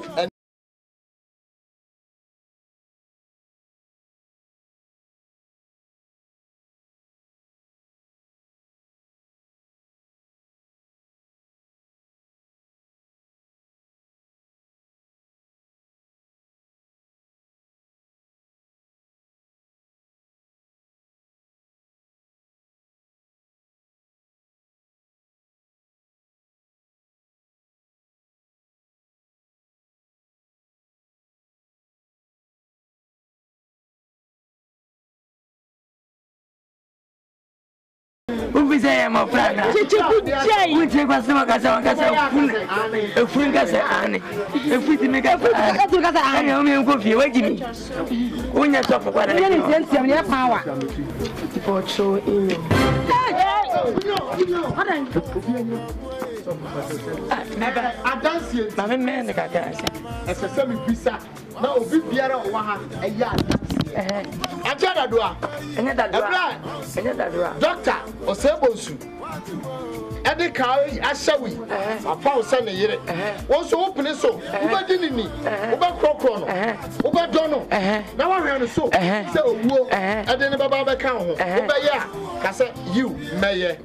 Who say I'm a friend? We take us some a friend, if we make up, I know go for you. Wait me. When you talk about it, power. For show in I dance here. My man, as a semi pizza. Now, be Biara or a yard. Ajada doa. Doctor Osebosu. Ede kai ashawi. Apa osane yire. Won so open so. Uba dinini. Uba krokro no. Uba dono. Na wa hwe no so. Se owuo. Ede ne baba be kan ho. Uba ya ka se you meye.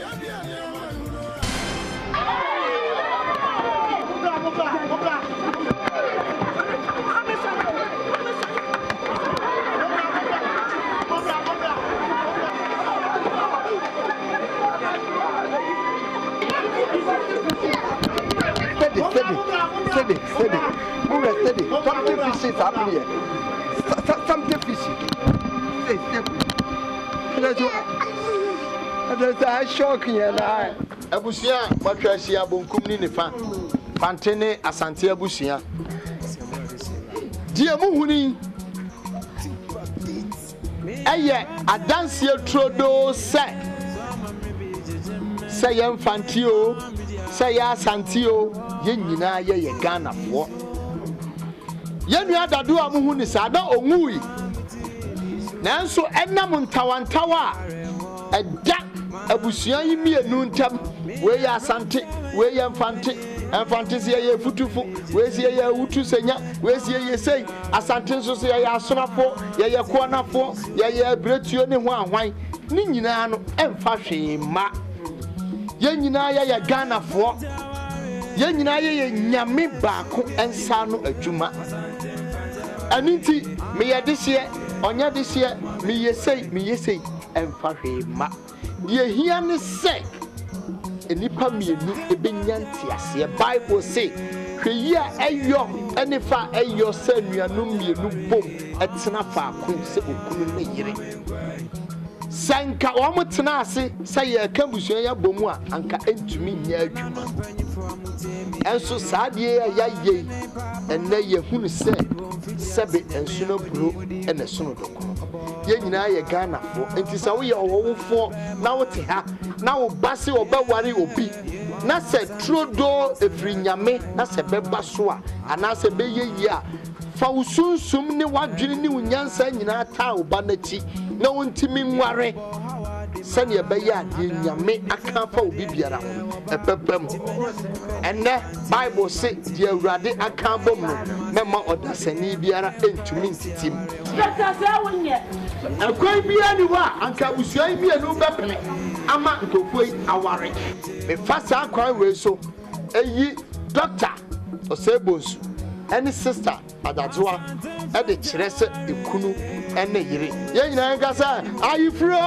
Steady. Something fishy is happening here. Something fishy. There's a shock here now. Abusia, Batrasia, Bunkum Nifa, Pantene, Asante Abusia. Dear Muhuni, a dance here, Trodo, say Fantio, say Santio, Yenina, ye Ghana for. Yenu Dadu Muhuni Sada or Mui. Nanso Ennamun Tawantawa, a duck, Abusia, me a noontam, where ya Santi, where ya Fanti, and Fantasia ye Futufu, where's ye Utu Senya, where's ye say, Asantin Sosia Sonapo, ya Quanapo, ya Bretuni Wine, Ninano, and Fashi Ma. Yenina ya Ghana for Yenina ye Nyami Baku and Sanu a Juma. Aniti, me ya this year, onya this year, me ye say, and Fashi Ma. Ye hear say, Enipa me a binyantias, ye Bible say, Kria a yo, and if I your son, you are no me no boom at Sanafa, Kunse Ukunu. Sanka Omotanasi, say a Cambusia Bomua, Anka entumi nya adwuma. Enso saadie ya ye, enne ye hunu se, sebe ensuno bro, ene suno doko. Ye nyina ye Ghana fo, enti sa wo ye owofo, na wo te ha, na wo base obaware obi. Na se trodo efrinyame, na se beba so a, ana se be ye yi a, fa usunsum ne wadwene ne unyansa nyina ta oba na chi. Na wontimi nware sane ebe ya de nyame aka fa obi biara ho epepem enne Bible say de awurade aka bom no mema odasani biara entumi ntitim akwai bia ni wa anka busuai bia no bepene ama nkofoi aware me fasa akwan we so eyi doctor Osebosu any sister Adadua and the Cherese Ikunu and the Yiri. Yan Gasa, are you fro?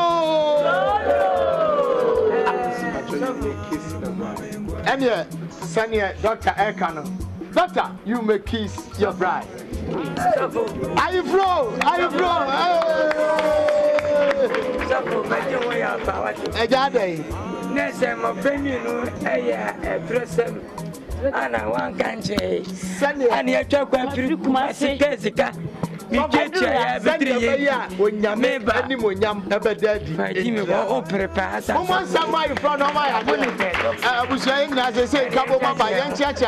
And yeah, Sanya, Dr. Ekano. Doctor, you may kiss your bride. Are you fro? Are you fro? Suffer, my dear way of our day. Yes, I'm a penny, a person, and I want country. Sunday, and your chocolate, Jessica. You get when you may buy any more yam ever dead. Jimmy will prepare somebody from my money. I was saying, as I say, couple of my young church.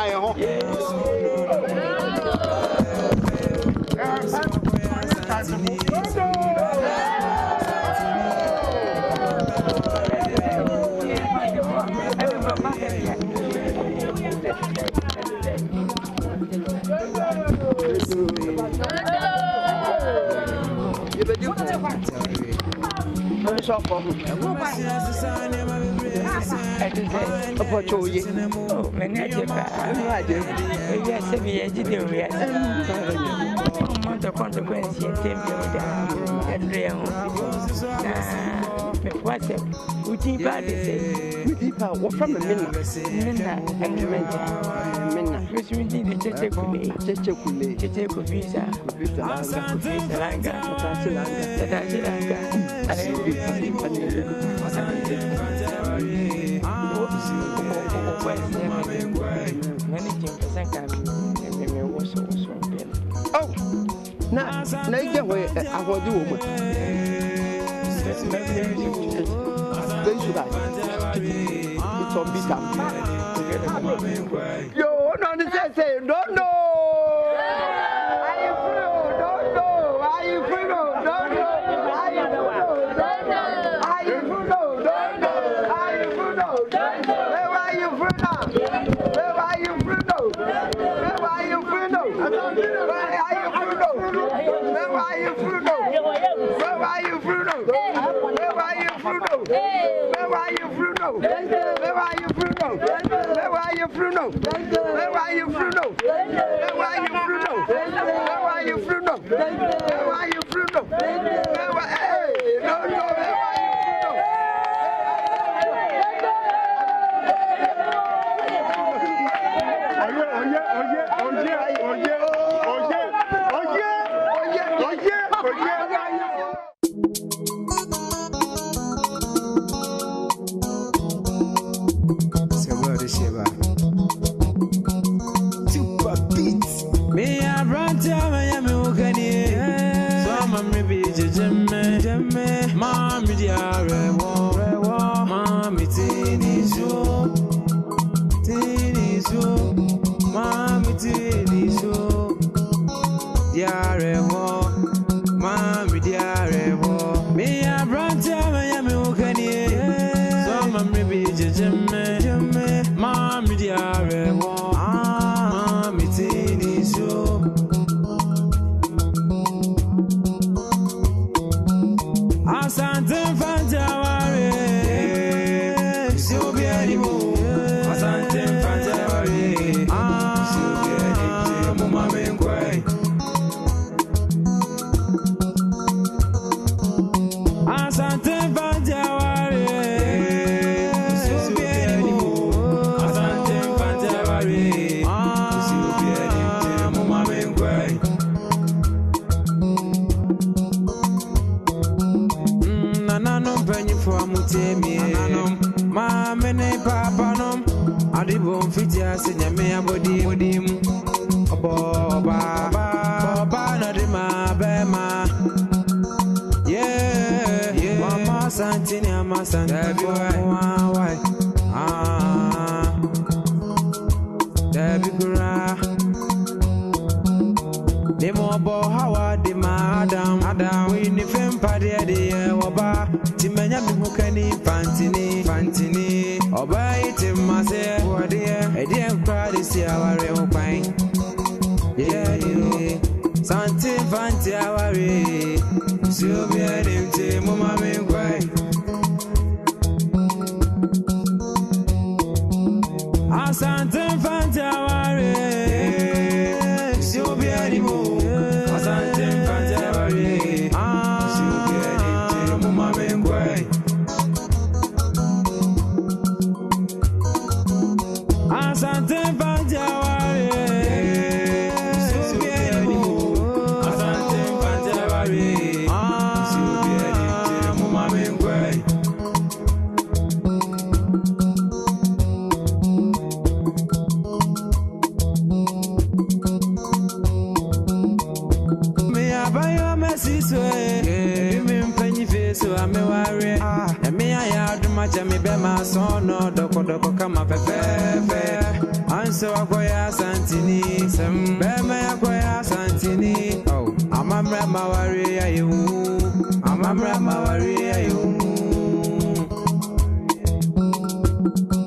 Oh, now you get where I will do. It's on beat. Yo, no, say, don't know. macha mi be ma sono doko kama pepepe anso akoya santini sem be me akoya santini oh amamra mawari ayu amamra mawari ayu